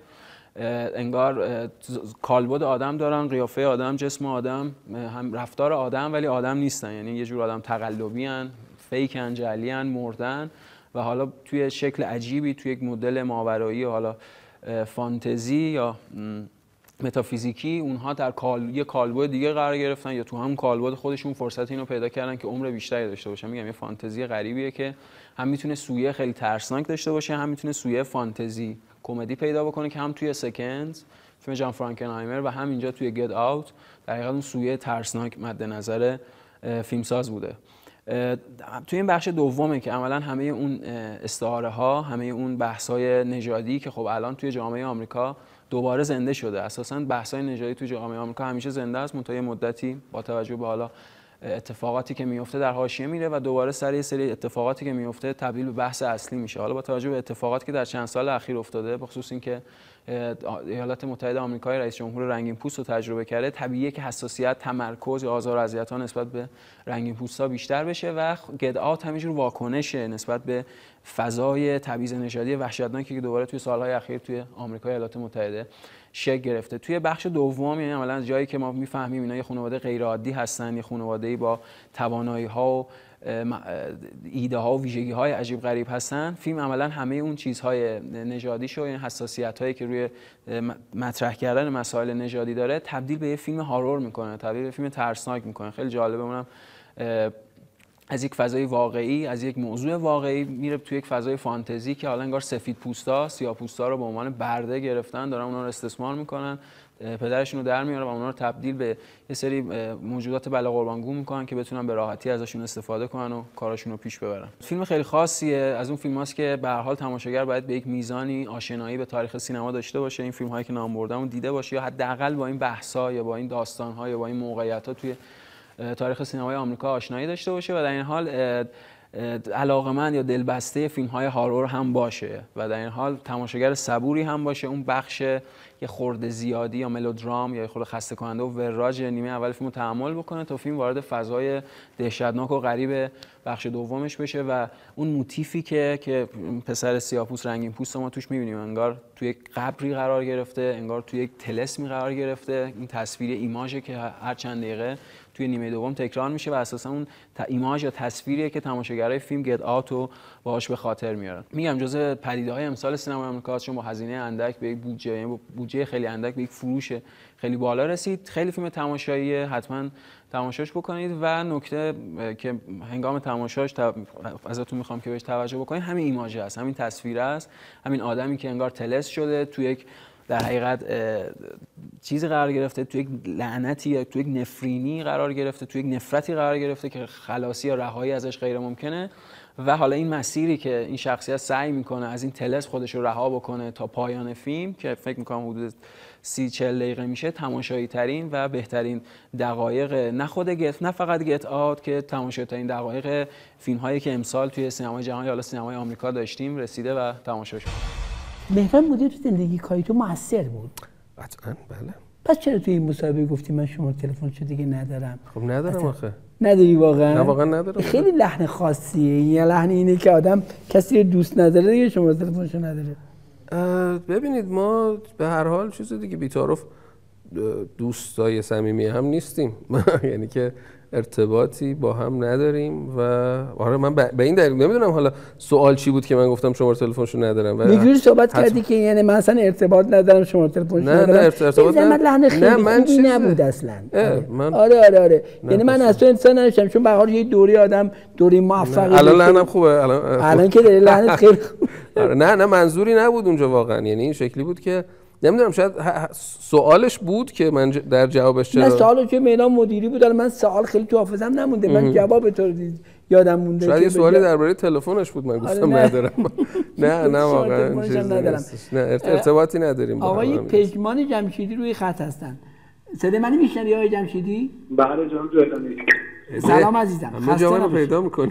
انگار کالبد آدم دارن، قیافه آدم، جسم آدم، هم رفتار آدم ولی آدم نیستن، یعنی یه جور آدم تقلبی ان، فیکن، جعلی ان، مردن و حالا توی شکل عجیبی توی یک مدل ماورایی حالا فانتزی یا متافیزیکی اونها در کال... یه کالبد دیگه قرار گرفتن یا تو هم کالبد خودشون فرصت اینو پیدا کردن که عمر بیشتری داشته باشن. میگم یه فانتزی غریبیه که هم میتونه سویه خیلی ترسناک داشته باشه، هم میتونه سویه فانتزی کمدی پیدا بکنه که هم توی سکنز فیلم جان فرانکنهایمر و هم اینجا توی گت اوت در حقیقت اون سویه ترسناک مد نظر فیلمساز بوده. توی این بخش دومه که عملاً همه اون استعاره ها، همه اون بحث‌های نژادی که خب الان توی جامعه آمریکا دوباره زنده شده. اساساً بحث‌های نژادی توی جامعه آمریکا همیشه زنده است، منتها مدتی با توجه به حالا اتفاقاتی که میفته در حاشیه میره و دوباره سر یه سری اتفاقاتی که میفته تبدیل به بحث اصلی میشه. حالا با توجه به اتفاقاتی که در چند سال اخیر افتاده، بخصوص اینکه ایالات متحده آمریکای رئیس جمهور رنگین پوست رو تجربه کرده، طبیعیه که حساسیت، تمرکز یا آزار و اذیت‌ها نسبت به رنگین پوست‌ها بیشتر بشه و گت اوت همینجور واکنشه نسبت به فضای تبعیض نژادی وحشتناکی که دوباره توی سالهای اخیر توی آمریکای ایالات متحده شکل گرفته. توی بخش دوم یعنی عملاً جایی که ما میفهمیم اینا یه خانواده غیر عادی هستن، یه خانواده‌ای با توانایی‌ها و ایده ها و ویژگی های عجیب غریب هستن، فیلم عملا همه اون چیزهای نژادیشو، یعنی حساسیت هایی که روی مطرح کردن مسائل نژادی داره تبدیل به یه فیلم هارور میکنه، تبدیل به فیلم ترسناک میکنه. خیلی جالبه. اونم از یک فضای واقعی، از یک موضوع واقعی میره توی یک فضای فانتزی که حالا انگار سفید پوستا سیاه پوستا رو به عنوان برده گرفتن، دارن اونا رو استثمار میکنن، پدرشون رو در میاره و اونا رو تبدیل به یه سری موجودات بلا قربانگو میکنن که بتونن به راحتی ازشون استفاده کنن و کاراشون رو پیش ببرن. فیلم خیلی خاصیه، از اون فیلماست که به هر حال تماشاگر باید به یک میزانی آشنایی به تاریخ سینما داشته باشه، این فیلم هایی که نام بردم رو دیده باشه یا حداقل با این بحث‌ها یا با این داستان‌ها یا با این موقعیت‌ها توی تاریخ سینمای آمریکا آشنایی داشته باشه و در این حال علاقه‌مند یا دلبسته فیلم‌های هارور هم باشه و در این حال تماشاگر صبوری هم باشه. اون بخش یه خورده زیادی یا ملودرام یا یه خورده خسته کننده و وراج نیمه اول فیلمو تحمل بکنه تا فیلم وارد فضای دهشتناک و غریب بخش دومش بشه و اون موتیفی که که پسر سیاه‌پوست رنگین پوست ما توش می‌بینیم، انگار توی یک قبری قرار گرفته، انگار توی یک طلسمی قرار گرفته. این تصویر ایماژه که هر چند دقیقه توی نیمه دوم تکرار میشه و اساسا اون ایماژ یا تصویریه که تماشاگرای فیلم گت آوت رو باهاش به خاطر میارن. میگم جزء پدیده‌های امسال سینما آمریکا چون با هزینه اندک به یک بودجه بودجه خیلی اندک به یک فروش خیلی بالا رسید. خیلی فیلم تماشایی، حتما تماشاش بکنید و نکته که هنگام تماشاش ازتون میخوام که بهش توجه بکنید همین ایماژ است، همین تصویر است، همین آدمی که انگار طلسم شده تو یک در حقیقت چیزی قرار گرفته، تو یک لعنتی، تو یک نفرینی قرار گرفته، تو یک نفرتی قرار گرفته که خلاصی یا رهایی ازش غیر ممکنه و حالا این مسیری که این شخصیت سعی میکنه از این طلسم خودش رو رها بکنه تا پایان فیلم که فکر میکنم حدود سی چهل دقیقه میشه، تماشایی ترین و بهترین دقایق نه خود گت نه فقط گت آوت که تماشایی ترین دقایق فیلم هایی که امسال توی سینمای جهان یا حالا سینمای آمریکا داشتیم رسیده و تماشاش مهران مدیر تو زندگی کاری تو موثر بود؟ قطعاً بله. پس چرا توی این مصاحبه گفتی من شما تلفنشو دیگه ندارم؟ خب ندارم آخه. نداری واقعا؟ نه واقعا ندارم. خیلی لحن خاصیه. یه لحن اینه که آدم کسی رو دوست نداره دیگه شما تلفنشو نداره. ببینید ما به هر حال چیز دیگه بی‌تعارف دوستای صمیمی هم نیستیم. یعنی که ارتباطی با هم نداریم و آره من به این دلیل نمیدونم حالا سوال چی بود که من گفتم شماره تلفنشو ندارم. میگوری صحبت کردی که یعنی من اصلا ارتباط ندارم شماره تلفنشو ندارم. نه نه ارتباط نه لحن خیلی نه من خوبی نبود اصلا. آره. من آره آره آره یعنی من اصلا انسان نداشتم چون به هر حال یه دوری آدم دوری موفقی. الان لحنم خوبه الان الان که داری لحنت خیلی خوبه. آره نه نه منظوری نبود اونجا واقعا، یعنی این شکلی بود که نمیدونم شاید سوالش بود که من در جوابش چرا. نه سوالش که میدان مدیری بود، من سوال خیلی تو حافظم نمونده، من جواب تو یادم مونده. شاید یه سوالی درباره تلفنش بود من گفتم ندارم. نه نه واقعا ندارم. نه ارتباطی نداریم. آقای پژمان جمشیدی روی خط هستن. صدای منو میشنوی آقای جمشیدی؟ بله جان جلانی. سلام عزیزم. من جواب پیدا میکنه.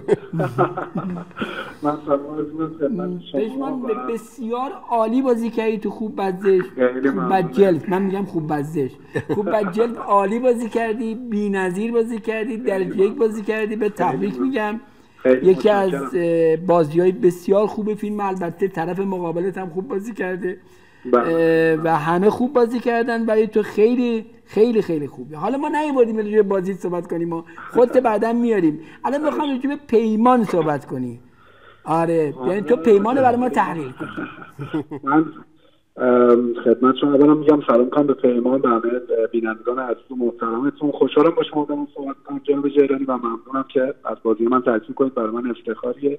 من سلام عزیزم خدمت شما. پژمان بسیار عالی بازی کردی تو خوب بزش. خوب بجلد. من میگم خوب بزش. خوب بجلد عالی بازی کردی، بی‌نظیر بازی کردی، درجه یک بازی کردی، به تبریک میگم. یکی از بازی‌های بسیار خوب فیلم، البته طرف مقابلت هم خوب بازی کرده. و همه خوب بازی کردن ولی تو خیلی خیلی خیلی خوبی. حالا ما نیوردیم راجع به بازی صحبت کنیم، ما خودت بعداً میاریم. الان میخوام راجع به پیمان صحبت کنی. آره یعنی تو پیمان برای ما تحلیل کن. من خدمت شما اولا میگم سلام کنم به پیمان، به همه بینندگان عزیز و محترمتون. خوشحالم با شما دارم صحبت کنم جناب جیرانی و ممنونم که از بازی من تعریف کنید، برای من افتخاریه.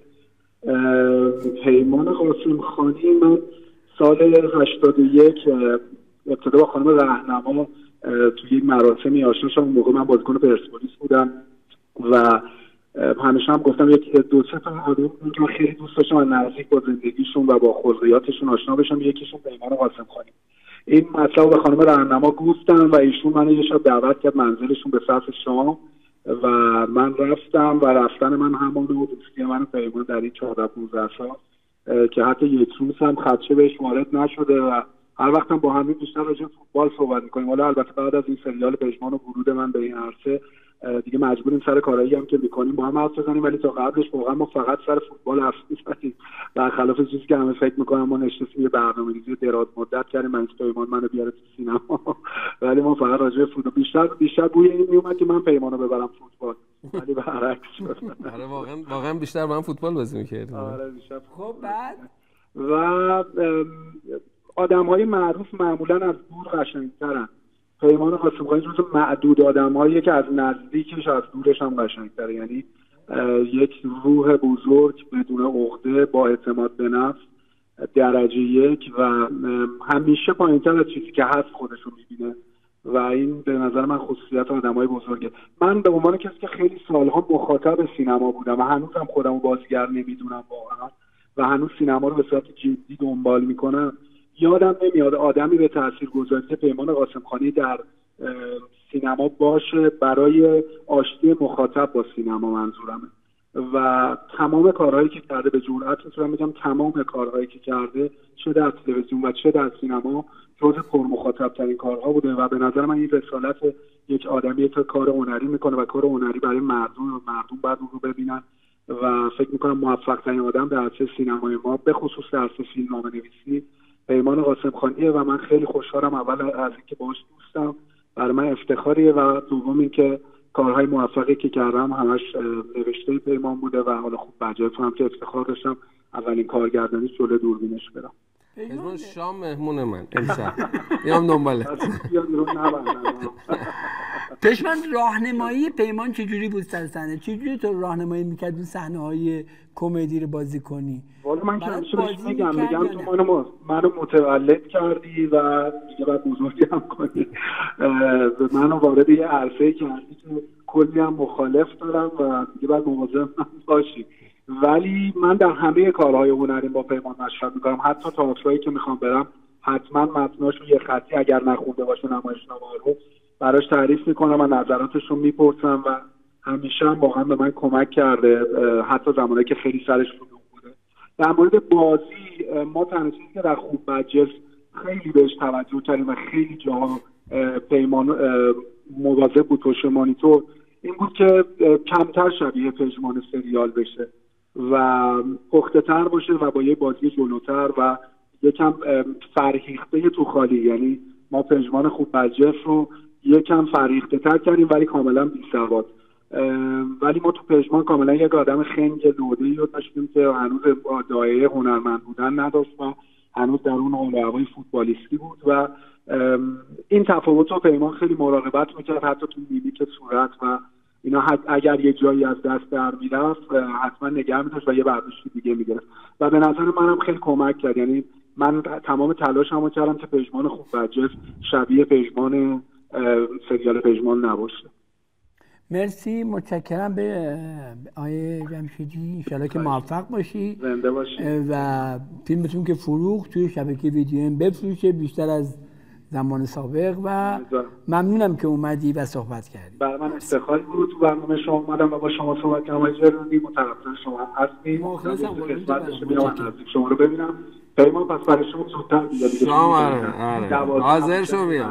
پیمان قاسم خانی من سال هشتاد و یک ابتدا با خانم راهنما توی یک مراسمی آشنا شدم. اون موقع من بازیکن پرسپولیس بودم و همیشه هم گفتم یک دو سه تا آدم که خیلی دوست داشتم و نزدیک با زندگیشون و با خلقیاتشون آشنا بشم، یکیشون پیمان قاسم خانی. این مطلب به خانم راهنما گفتم و ایشون منو یه شب دعوت کرد منزلشون به سطح شام و من رفتم و رفتن من همان و دوستی من پیمان در این چهارده پانزده سال که حتی یک روز هم خدشه بهش وارد نشده و هر وقت هم با همین بیشتر راجع به فوتبال صحبت می‌کنیم. حالا البته بعد از این سریال پژمان و ورود من به این عرصه دیگه مجبوریم سر کارهایی هم که میکنیم با هم حرف بزنیم، ولی تا قبلش واقعا ما فقط سر فوتبال حرف می‌زدیم، برخلاف چیزی که همه فکر میکنن ما نشستیم یه برنامه‌ریزی دراز مدت کردیم من پیمان منو بیاره تو سینما ولی ما فقط راجع به فوتبال بیشتر بیشتر بوی این میومد که من پیمانو ببرم فوتبال، ولی برعکس شد. آره واقعا واقعا بیشتر با هم فوتبال بازی می‌کردیم. آره بیشتر. خب بعد و آدم‌های معروف معمولاً از دور قشنگ‌ترن. پیمان قاسم‌خانی جزو معدود آدم‌هاییه که از نزدیکش از دورش هم قشنگ‌تره، یعنی یک روح بزرگ بدون عقده با اعتماد به نفس درجه یک و همیشه پایین‌تر از چیزی که هست خودشو می‌بینه و این به نظر من خصوصیت آدم‌های بزرگه. من به عنوان کسی که خیلی سال‌ها مخاطب سینما بودم و هنوزم خودمو بازیگر نمی‌دونم واقعا و هنوز سینما رو به صورت جدی دنبال می‌کنم، یادم نمیاد آدمی به تاثیرگذاری پیمان قاسم‌خانی در سینما باشه برای آشتی مخاطب با سینما منظورمه و تمام کارهایی که کرده به جرئت میتونم بگم تمام کارهایی که کرده چه در تلویزیون و چه در سینما جزو پرمخاطب ترین کارها بوده و به نظر من این رسالت یک آدمی که کار هنری میکنه و کار هنری برای مردم و مردم بعد اون رو ببینن و فکر میکنم موفق ترین آدم در عرصه سینمای ما به خصوص در عرصه فیلمنامه‌نویسی پیمان قاسم‌خانیه و من خیلی خوشحالم اول از اینکه باهاش دوستم، برای من افتخاریه و دوم اینکه کارهای موفقی که کردم همش نوشته پیمان بوده و حالا خوب بجایف هم که افتخار داشتم اولین کارگردانی جلوی دوربینش برم. پیمان شام مهمون من امشب میام دنبالت. پیمان راهنمایی پیمان چجوری بود سر صحنه؟ چجوری تو راهنمایی میکرد اون صحنه‌های کمدی رو بازی کنی؟ والا من که همیشه بهش میگم میگم تو منو منو متولد کردی و دیگه باید بزرگی هم کنی، منو وارد یه عرصه‌ای کردی که کلی هم مخالف دارم و دیگه باید مواظب من باشی، ولی من در همه کارهای هنری با پیمان مشورت میکنم، حتی تئاترایی که میخوام برم حتما متناش رو یه خطی اگر نخونده باشه نمایشنامه رو براش تعریف میکنم و نظراتش رو میپرسم و همیشه هم واقعا به من کمک کرده، حتی زمانی که خیلی سرش فروغ بوده. در مورد بازی ما تنها چیزی که در خوب بجز خیلی بهش توجه کردیم و خیلی جاها پیمان مواظب بود پشت مانیتور این بود که کمتر شبیه پژمان سریال بشه و پخته تر باشه و با یه بازی جلوتر و یکم فرهیخته تو خالی، یعنی ما پژمان خوب بجز رو یکم فرهیخته تر کردیم ولی کاملا بی سواد، ولی ما تو پژمان کاملا یک آدم خنگ لوده‌ای رو داشتیم که هنوز دایره هنرمند بودن نداشت و هنوز در اون حول و هوای فوتبالیستی بود و این تفاوت رو پیمان خیلی مراقبت میکرد حتی تو میمیک صورت و اینا، اگر یه جایی از دست در میرفت حتما نگه می‌داشت و یه برداشت دیگه میگرفت و به نظر منم خیلی کمک کرد، یعنی من تمام تلاشمو کردم که پژمان خوب بجز شبیه پژمان سریال پژمان نباشه. مرسی، متشکرم به آقای جمشیدی، انشالله که موفق باشی زنده باشی و فیلمتون که فروخت توی شبکه ویدیو ام بفروشه بیشتر از زمان سابق و ممنونم که اومدی و صحبت کردی. برای من افتخاری بود تو برنامه شما اومدم و با شما صحبت کردم. آقای جرونی مترفض شما هستیم، مخلصم قربونت شما رو ببینم. پیمان پس برای شما زودتر بیاد دیگه. آره حاضر شو میام.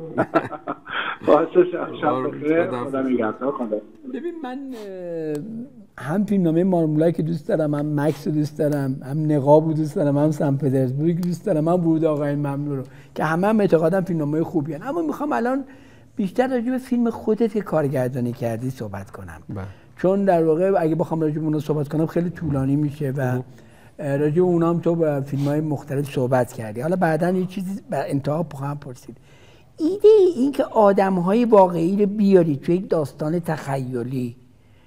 باشه شب بخیر، خدا نگهدار. ببین من هم فیلمنامه مارمولای که دوست دارم، هم مکس رو دوست دارم، هم نقاب رو دوست دارم، هم سن پترزبورگ دوست دارم، هم ورود آقای ممنون رو که همه هم اعتقادم فیلمنامه خوبی هن. اما میخوام الان بیشتر راجع به فیلم خودت که کارگردانی کردی صحبت کنم با. چون در واقع اگه بخوام راجع به اون صحبت کنم خیلی طولانی میشه و راجع به اونام تو با فیلم‌های مختلف صحبت کردی. حالا بعداً یه چیزی بر انتها بخوام پرسید، ایده این که آدم‌های واقعی رو بیاری توی یک داستان تخیلی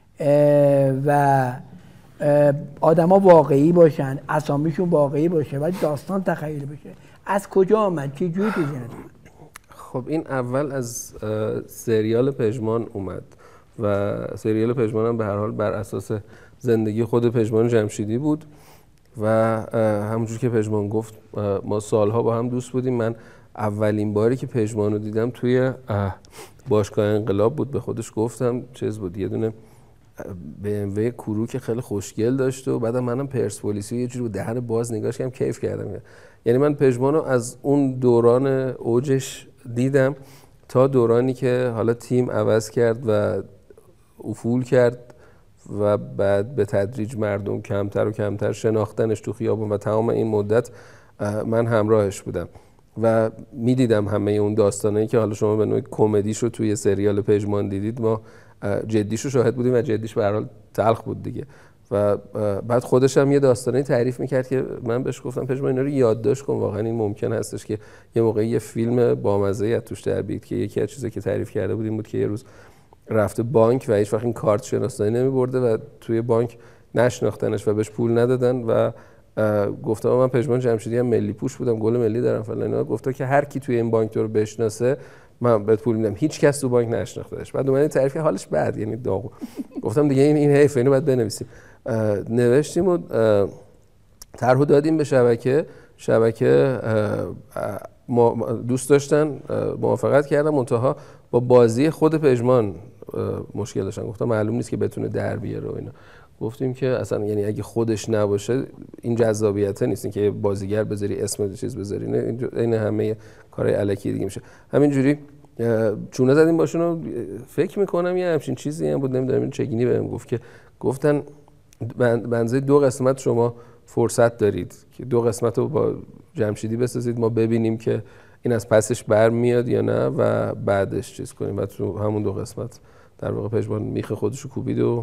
و آدم‌ها واقعی باشن، اسامیشون واقعی باشه و داستان تخیلی باشه، از کجا آمد؟ چه جوری تو ذهنت اومد؟ خب این اول از سریال پژمان اومد و سریال پژمان هم به هر حال بر اساس زندگی خود پژمان جمشیدی بود و همونجور که پژمان گفت ما سالها با هم دوست بودیم. من اولین باری که پژمان رو دیدم توی باشگاه انقلاب بود، به خودش گفتم چیز بود، یه دونه بی ام وی کرو که خیلی خوشگل داشت و بعدم منم پرسپولیسی یه جوری دهن باز نگاش کردم کیف کردم. یعنی من پژمان رو از اون دوران اوجش دیدم تا دورانی که حالا تیم عوض کرد و افول کرد و بعد به تدریج مردم کمتر و کمتر شناختنش تو خیابون و تمام این مدت من همراهش بودم و میدیدم همه اون داستانایی که حالا شما به نوعی کمدیش رو توی سریال پژمان دیدید، ما جدیش رو شاهد بودیم و جدیش به هر حال تلخ بود دیگه. و بعد خودش هم یه داستانی تعریف میکرد که من بهش گفتم پژمان اینا رو یادداشت کن، واقعا این ممکن هستش که یه موقعی یه فیلم بامزه از توش در بیاد. که یکی از چیزایی که تعریف کرده بود این بود که یه روز رفته بانک و هیچ وقت این کارت شناسایی نمیبرده و توی بانک نشناختنش و بهش پول ندادن و گفتم من پژمان جمشیدی هم ملی پوش بودم، گل ملی دارم فلان اینا. گفته که هر کی توی این بانک تو رو بشناسه من بهت پول میدم. هیچ کس تو بانک نشناختهش. بعد اومدن تعریف که حالش بد، یعنی داغ. گفتم دیگه این این حیف، اینو باید بنویسیم. نوشتیم و طرحو دادیم به شبکه. شبکه ما دوست داشتن، موافقت کردم، منتها با بازی خود پژمان مشکل داشتن. گفتم معلوم نیست که بتونه در بیاره و اینا. گفتیم که اصلا یعنی اگه خودش نباشه این جذابیت نیست، این که بازیگر بذاری اسم چیز بذاری، نه این همه کارهای الکی دیگه میشه. همینجوری چونه زدیم باشون و فکر میکنم یه همچین چیزی هم بود، نمیدونم چگینی بهم گفت که گفتن بنزه دو قسمت شما فرصت دارید که دو قسمت رو با جمشیدی بسازید، ما ببینیم که این از پسش برمیاد یا نه و بعدش چیز کنیم. و تو همون دو قسمت در واقع پژمان میخ خودش رو کوبید و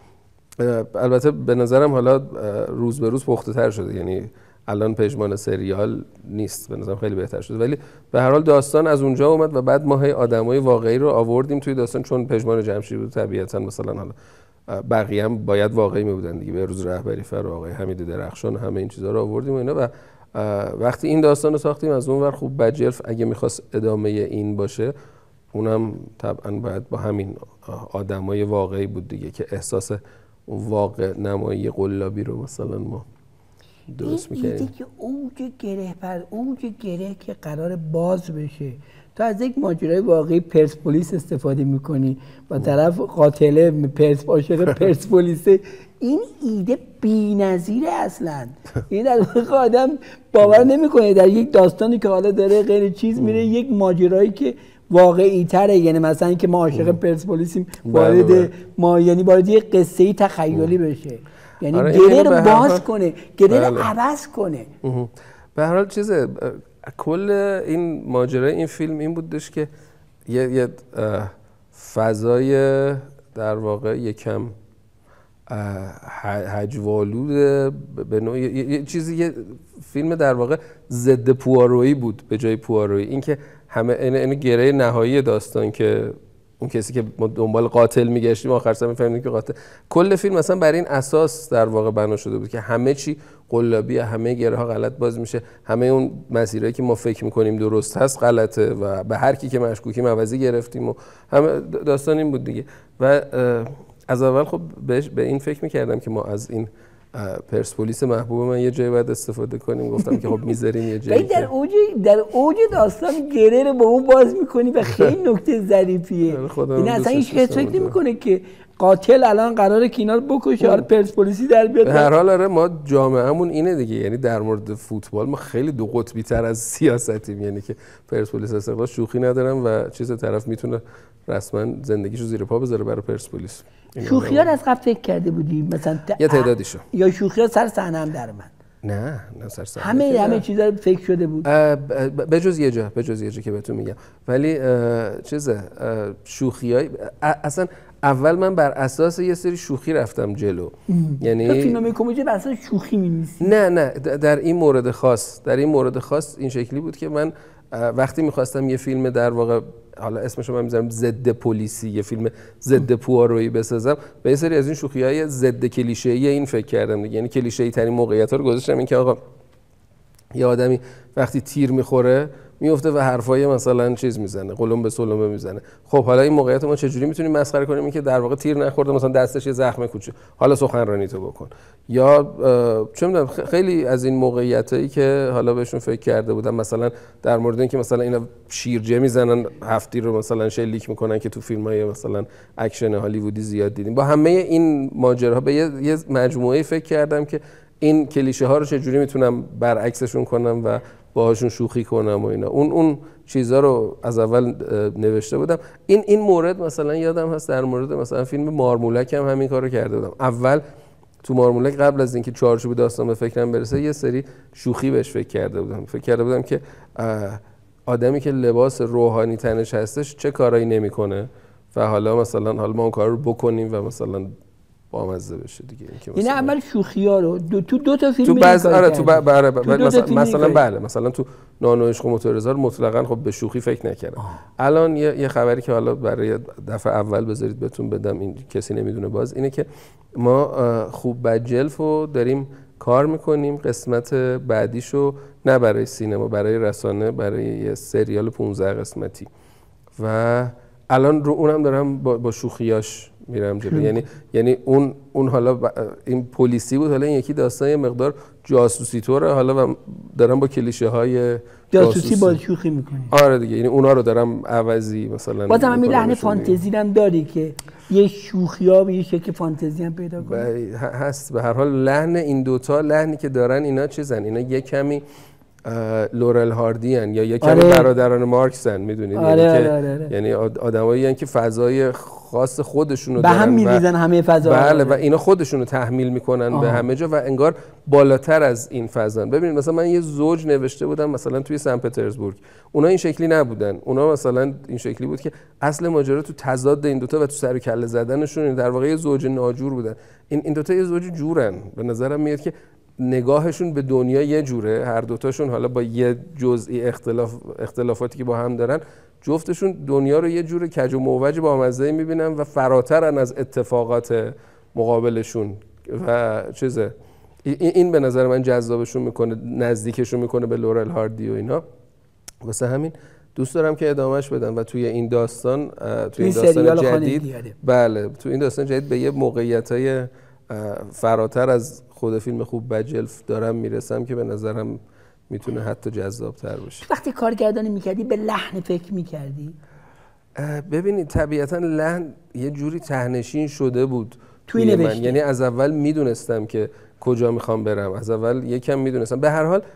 البته به نظرم حالا روز به روز پخته تر شده، یعنی الان پژمان سریال نیست، به نظرم خیلی بهتر شده، ولی به هر حال داستان از اونجا اومد و بعد ما هی آدمای واقعی رو آوردیم توی داستان، چون پژمان جمشیدی بود طبیعتا مثلا حالا بقیه هم باید واقعی می بودن دیگه، به روز رهبری فر و آقای حمید درخشان همه این چیزا رو آوردیم و اینا. و وقتی این داستان رو ساختیم از اون ور خوب بجلف اگه می‌خواست ادامه این باشه اونم طبعا باید با همین آدمای واقعی بود دیگه که احساس واقع نمایی قلابی رو مثلا ما درست می‌کردیم. این ایده که اوج گره پر اوج گره که قرار باز بشه، تو از یک ماجرای واقعی پرسپولیس استفاده میکنی با طرف قاتله پرس عاشق پرسپولیسه. این ایده بی‌نظیره اصلا. این در واقع آدم باور نمیکنه در یک داستانی که حالا داره غیر چیز میره یک ماجرایی که واقعی تره، یعنی مثلا اینکه ما عاشق پرسپولیسیم وارد ما یعن وارد یک قصه تخیلی بشه، یعنی آره گره رو باز کنه، گره رو عوض کنه. به هر حال چیزه کل این ماجرای این فیلم این بودش که یه, یه فضای در واقع یکم هجوالود به نوعی یه چیزی، یه فیلم در واقع ضد پوارویی بود به جای پوارویی. این که همه این گره نهایی داستان که اون کسی که ما دنبال قاتل میگشتیم آخر سر میفهمیدیم که قاتل، کل فیلم مثلا بر این اساس در واقع بنا شده بود که همه چی قلابیه، همه گره ها غلط باز میشه، همه اون مسیرایی که ما فکر میکنیم درست هست غلطه و به هر کی که مشکوکیم عوضی گرفتیم و همه داستان این بود دیگه. و از اول خب به این فکر میکردم که ما از این پرسپولیس محبوب من یه جایی باید استفاده کنیم. گفتم که خب میذاریم یه جایی در اوج در اوج داستان گره رو با اون باز میکنی و خیلی نکته ظریفیه. این اصلا هیچ کس فکر نمیکنه که قاتل الان قراره که اینا رو بکشه، حالا پرسپولیسی در بیاد. به هر حال آره ما جامعهمون اینه دیگه، یعنی در مورد فوتبال ما خیلی دو قطبی تر از سیاستیم، یعنی که پرسپولیس استقلال شوخی ندارم و چیز طرف میتونه رسما زندگیشو زیر پا بذاره برای پرسپولیس. شوخی‌ها از قبل فکر کرده بودی مثلا یه تعدادیشو، یا شوخی‌ها سر صحنه هم در اومد؟ نه نه سر صحنه همه همه چیزا فکر شده بود به جز یه جا به جز یه جا که بهتون میگم. ولی چیزه شوخیای اصلا اول من بر اساس یه سری شوخی رفتم جلو. یعنی تو فیلم کمدی بر اساس شوخی می‌نویسی؟ نه نه در این مورد خاص در این مورد خاص این شکلی بود که من وقتی میخواستم یه فیلم در واقع حالا اسمشو من میذارم ضد پلیسی، یه فیلم ضد پوارویی بسازم، به یه سری از این شوخی‌های ضد کلیشه‌ای این فکر کردم دیگه. یعنی کلیشه‌ای ترین موقعیت‌ها رو گذاشتم، این که آقا یه آدمی وقتی تیر میخوره میفته و حرفای مثلا چیز میزنه، قلم به سلمه میزنه. خب حالا این موقعیت ما چجوری میتونیم مسخره کنیم؟ این که در واقع تیر نخورده، مثلا دستش یه زخم کوچه، حالا سخنرانی تو بکن. یا چه میدونم خیلی از این موقعیتایی که حالا بهشون فکر کرده بودم، مثلا در مورد اینکه مثلا اینا شیرجه میزنن هفتی رو مثلا شلیک میکنن که تو فیلم‌های مثلا اکشن هالیوودی زیاد دیدیم. با همه این ماجراها به یه, یه مجموعه فکر کردم که این کلیشه ها رو چجوری میتونم برعکسشون کنم و باهاشون شوخی کنم و اینا. اون اون چیزا رو از اول نوشته بودم. این این مورد مثلا یادم هست در مورد مثلا فیلم مارمولک هم همین کارو کرده بودم. اول تو مارمولک قبل از اینکه چارچوب داستان به فکرم برسه یه سری شوخی بهش فکر کرده بودم. فکر کرده بودم که آدمی که لباس روحانی تنش هستش چه کارایی نمیکنه و حالا مثلا حالا ما اون کار رو بکنیم و مثلا بامزه بشه دیگه. این اول شوخی‌ها رو دو تو دو تا فیلم تو بعض آره تو بله بله مثلا, مثلا بله مثلا تو نان و عشق و موتورزار مطلقاً خب به شوخی فکر نکردم. آه. الان یه, یه خبری که حالا برای دفعه اول بذارید بهتون بدم، این کسی نمیدونه باز، اینه که ما خوب بد جلفو داریم کار میکنیم قسمت بعدیشو، نه برای سینما، برای رسانه، برای یه سریال پانزده قسمتی و الان رو اونم دارم با, با شوخیاش میرم جلو. یعنی یعنی اون اون حالا این پلیسی بود، حالا این یکی داستان یه مقدار جاسوسی طوره حالا و دارم با کلیشه های جاسوسی با شوخی میکنی. آره دیگه، یعنی اونا رو دارم عوضی مثلا بازم همین لحن فانتزی هم داری که یه شوخی‌ها به یه شکل فانتزی هم پیدا کنه هست. به هر حال لحن این دوتا لحنی که دارن اینا چیزن، اینا یه کمی لورل هاردی هن یا یه کمی آره. برادران مارکس هن، میدونید آره یعنی آره که آره آره. یعنی آدمایی هن که فضای خاص خودشونو به دارن هم میریزن همه فضا. بله و اینا خودشونو تحمیل میکنن آه. به همه جا و انگار بالاتر از این فضان. ببینید مثلا من یه زوج نوشته بودم مثلا توی سن پترزبورگ، اونا این شکلی نبودن، اونا مثلا این شکلی بود که اصل ماجرا تو تضاد این دوتا و تو سر و کله زدنشون در واقع یه زوج ناجور بودن. این این دوتا یه زوج جورن، به نظرم میاد که نگاهشون به دنیا یه جوره، هر دوتاشون حالا با یه جزئی اختلاف اختلافاتی که با هم دارن، جفتشون دنیا رو یه جوره کج و موج با مزه میبینن و فراترن از اتفاقات مقابلشون و چیزه. این به نظر من جذابشون میکنه، نزدیکشون میکنه به لورل هاردی و اینا. واسه همین دوست دارم که ادامهش بدم و توی این داستان توی این داستان جدید بله تو این داستان جدید به یه موقعیتای فراتر از خود فیلم خوب بد جلف دارم میرسم که به نظرم میتونه حتی جذاب‌تر باشه. وقتی کارگردانی میکردی به لحن فکر میکردی؟ ببینید طبیعتا لحن یه جوری تهنشین شده بود توی نوشته. من، یعنی از اول میدونستم که کجا میخوام برم، از اول یکم میدونستم. به هر حال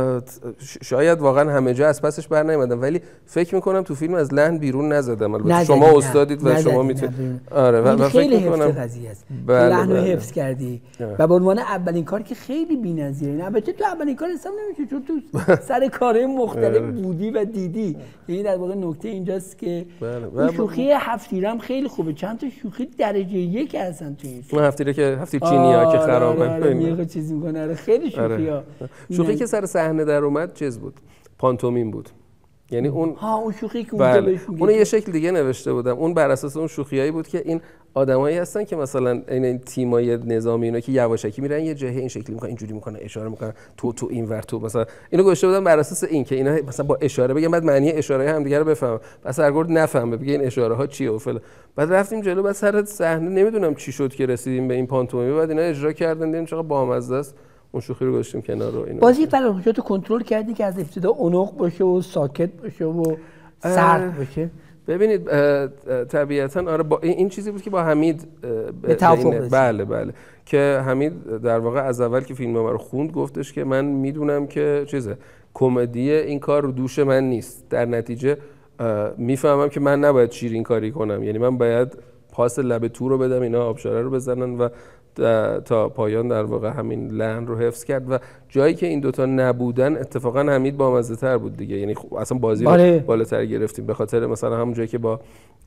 شاید واقعا همه جا از پسش بر نیومدم، ولی فکر میکنم تو فیلم از لحن بیرون نزدم. البته شما استادید و شما میتونید آره و خیلی حفظ قضیه است. لحن رو حفظ کردی و به عنوان اولین کار که خیلی بی‌نظیره. البته تو اولین کار حساب نمیشه چون تو سر کارهای مختلف بودی و دیدی. یعنی در واقع نکته اینجاست که این شوخی هفتیرم خیلی خوبه. چند تا شوخی درجه یک هستن تو این فیلم. هفتیره که هفتیر چینی‌ها که خرابن میگه چیزی میکنه. خیلی شوخی‌ها. شوخی که سر صحنه در اومد چیز بود، پانتومیم بود. یعنی اون ها اون شوخی که اونجا بهش میگه اون یه شکل دیگه نوشته بودم. اون بر اساس اون شوخیایی بود که این آدمایی هستن که مثلا این, این تیمای نظامی اینا که یواشکی میرن یه جایی این شکلی میکنن، اینجوری میکنن، اشاره میکنن تو تو اینور تو، مثلا اینو گذاشته بودم بر اساس این که اینا مثلا با اشاره بگم، بعد معنی اشاره هم دیگه رو بفهمم، بعد سرگرد نفهمه بگه این اشاره ها چیه و فلان. بعد رفتیم جلو، بعد سر صحنه نمیدونم چی شد که رسیدیم به این پانتومیم، بعد اینا اجرا کردن، دیدیم چقدر بامزه است. اون شوخی رو گذاشتیم کنار رو. اینو بازی فراموشات کنترل کردی که از ابتدا اونق باشه و ساکت باشه و سرد باشه. ببینید طبیعتاً آره با این چیزی بود که با حمید به توافق رسید. بله بله که حمید در واقع از اول که فیلم ما رو خوند گفتش که من میدونم که چیزه کمدی این کار رو دوش من نیست، در نتیجه میفهمم که من نباید شیرین کاری کنم، یعنی من باید پاس لب تو رو بدم، اینا آبشاره رو بزنن و تا پایان در واقع همین لحن رو حفظ کرد و جایی که این دوتا نبودن اتفاقا حمید بامزه تر بود دیگه. یعنی اصلا بازی رو بالاتر گرفتیم به خاطر مثلا همون جایی که با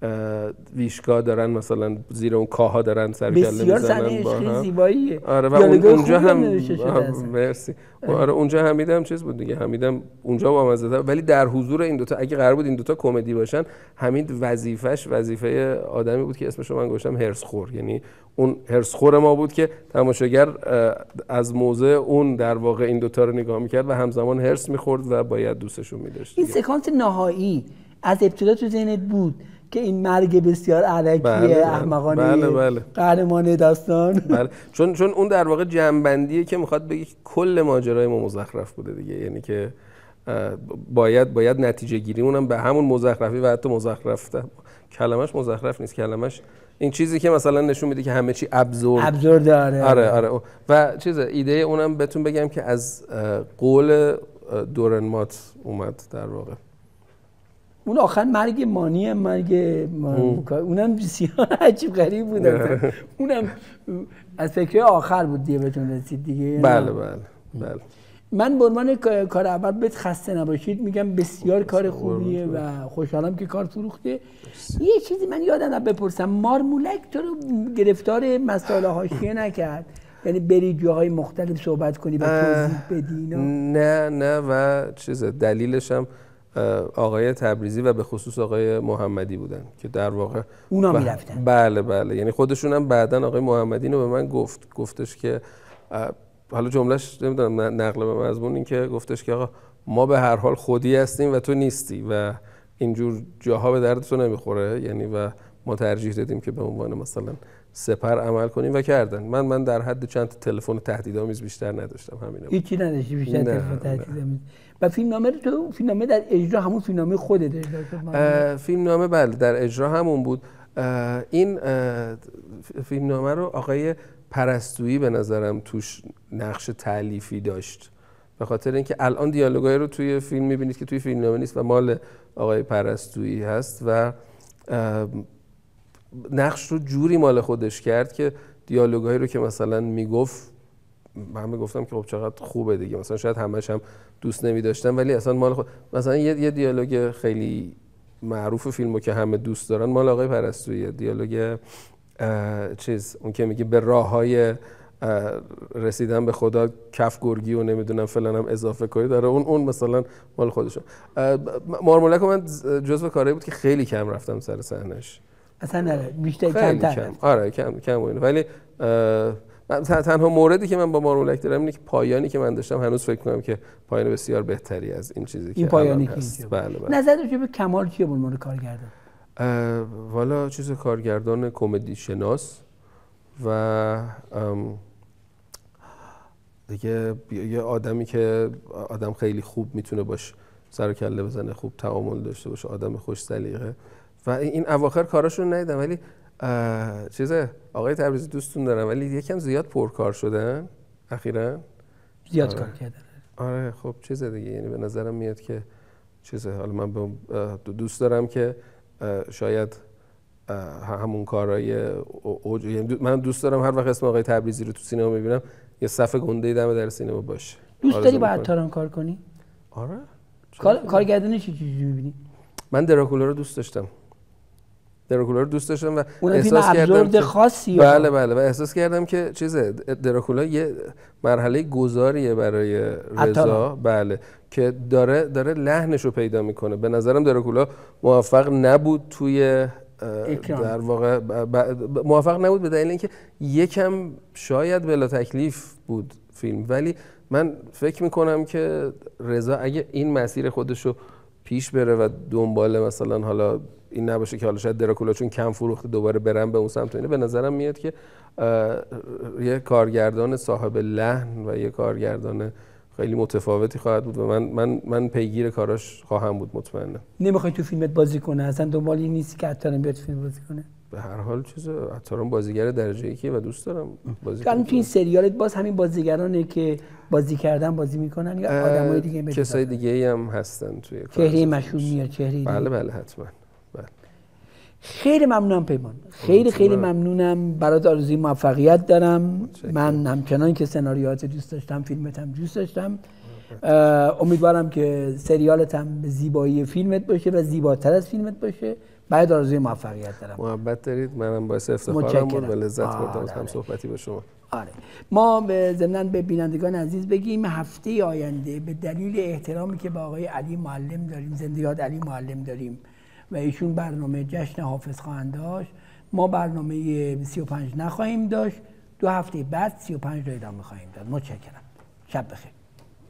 ویشکا دارن مثلا زیر اون کاها دارن سر کله میزنن. بسیار صحنه عشقی زیباییه. آره و اون اونجا هم مرسی. آره اونجا حمید هم چیز بود دیگه، حمیدم اونجا بامزه تر، ولی در حضور این دوتا اگه قرار بود این دوتا کمدی باشن، حمید وظیفش وظیفه آدمی بود که اسمش رو من گذاشتم هرسخور، یعنی اون هرسخور ما بود که تماشاگر از موضع اون در واقع این دوتا رو نگاه میکرد و همزمان هرس میخورد و باید دوستشون میداشت. این سکانس نهایی از ابتدا تو ذهنت بود که این مرگ بسیار علکی بله احمقانه بله بله. قهرمان داستان بله چون چون اون در واقع جنبندیه که میخواد بگه کل ماجرای ما مزخرف بوده دیگه، یعنی که باید باید نتیجه گیری اونم به همون مزخرفی و حتی مزخرف کلمش مزخرف نیست، کلمش این چیزی که مثلا نشون میده که همه چی ابزورد ابزورد داره. آره آره و چیز ایده اونم بهتون بگم که از قول دورنمات اومد در واقع. اون آخر مرگ مانی مرگ مان... اونم بسیار عجیب غریب بود. اونم از فکر آخر بود دیگه بهتون رسید دیگه. بله بله بله. من به عنوان کار اول بهت خسته نباشید میگم بسیار کار خوبیه و خوشحالم که کار فروخته. یه چیزی من یادم رفت بپرسم، مارمولک تو رو گرفتار مسائل حاشیه نکرد؟ یعنی بری جاهای مختلف صحبت کنی و توضیح بدی؟ نه نه و چیز دلیلش هم آقای تبریزی و به خصوص آقای محمدی بودن که در واقع اونا میرفتن. بله بله، یعنی خودشون هم بعدن آقای محمدی اینو به من گفت، گفتش که حالا جملهش نمیدونم نقل به مضمون این که گفتش که آقا ما به هر حال خودی هستیم و تو نیستی و اینجور جاها به درد تو نمیخوره، یعنی و ما ترجیح دادیم که به عنوان مثلا سپر عمل کنیم و کردن. من من در حد چند تلفن تهدیدآمیز بیشتر نداشتم، همینه. هیچی نداشتی بیشتر تلفن تهدیدآمیز؟ و فیلمنامه رو تو فیلمنامه در اجرا همون فیلمنامه خودت اجرا کردی؟ فیلمنامه بله در اجرا همون بود. این فیلمنامه رو آقای پرستویی به نظرم توش نقش تألیفی داشت، به خاطر اینکه الان دیالوگایی رو توی فیلم می‌بینید که توی فیلمنامه نیست و مال آقای پرستویی هست و نقش رو جوری مال خودش کرد که دیالوگایی رو که مثلا میگفت من گفتم که خب چقدر خوبه دیگه، مثلا شاید همش هم دوست نمی‌داشتم ولی اصلا مال خود، مثلا یه, یه دیالوگ خیلی معروف فیلمو که همه دوست دارن مال آقای پرستویی، دیالوگ چیز اون که میگه به راههای رسیدن به خدا کف گرگی و نمیدونم فلانم اضافه کنی داره، اون اون مثلا مال خودشون. مارمولک من جزو کارهایی بود که خیلی کم رفتم سر صحنه‌اش، اصلا نه بیشتر کم کم آره کم کم بود. ولی تنها موردی که من با مارمولک دارم اینه که پایانی که من داشتم هنوز فکر کنم که پایان بسیار بهتری از این چیزی که این پایانی که هست. بله بله. نظر راجع به کمال چیه به عنوان کارگردان؟ والا چیز کارگردان کمدی شناس و دیگه یه آدمی که آدم خیلی خوب میتونه باش سر و کله بزنه، خوب تعامل داشته باشه، آدم خوش سلیقه. و این اواخر کاراشون ندیدم ولی چیزه آقای تبریزی دوستون دارم ولی یکم زیاد پرکار شدن اخیراً، زیاد آره. کار کردن. آره خب چیزه دیگه، یعنی به نظرم میاد که چیزه، حالا من دوست دارم که شاید همون کارهای اوج، یعنی من دوست دارم هر وقت اسم آقای تبریزی رو تو سینما میبینم یه صف گنده دم در سینما باشه. دوست داری با عطاران کار کنی؟ آره. کار کارگردانی چی چیزی میبینی؟ من دراکولا رو دوست داشتم. دراکولا رو دوست داشتم و احساس کردم که خاصی بله بله و احساس کردم که چیزه دراکولا یه مرحله گذاریه برای رضا، بله، که داره داره لحنش رو پیدا میکنه. به نظرم دراکولا موفق نبود توی در واقع موفق نبود به دلیل اینکه یکم شاید بلا تکلیف بود فیلم، ولی من فکر میکنم که رضا اگه این مسیر خودش رو پیش بره و دنبال مثلا حالا این نباشه که حالا شاید دراکولا چون کم فروخته دوباره برن به اون سمت، اینه به نظرم میاد که یه کارگردان صاحب لحن و یه کارگردان خیلی متفاوتی خواهد بود و من من من پیگیر کاراش خواهم بود مطمئنا. نمیخوای تو فیلمت بازی کنه؟ اصلا دنبالی نیستی که عطاران بیاد فیلم بازی کنه؟ به هر حال چیز عطاران بازیگر درجه یکیه و دوست دارم بازی کنم. تو این سریالت باز همین بازیگرانه که بازی کردن بازی میکنن یا آدمای دیگه؟ کسای دیگه هم هستن توی چهره مشهور میاد؟ چهره بله بله حتما. بله. خیلی ممنونم پیمان، خیلی خیلی ممنونم، برات آرزوی موفقیت دارم. من همچنان که سناریوهات دوست داشتم، فیلمت هم دوست داشتم. امیدوارم که سریالت هم به زیبایی فیلمت باشه و زیباتر از فیلمت باشه. بعد آرزوی موفقیت دارم. محبت دارید، منم باعث افتخارم بود و لذت بردم از هم صحبتی با شما. آره. ما به ضمن به بینندگان عزیز بگیم هفته آینده به دلیل احترامی که به آقای علی معلم داریم، زنده یاد علی معلم داریم و ایشون برنامه جشن حافظ خواهند داشت، ما برنامه سی و پنج نخواهیم داشت. دو هفته بعد سی و پنج رو ادامه خواهیم داد. متشکرم. شب بخیر.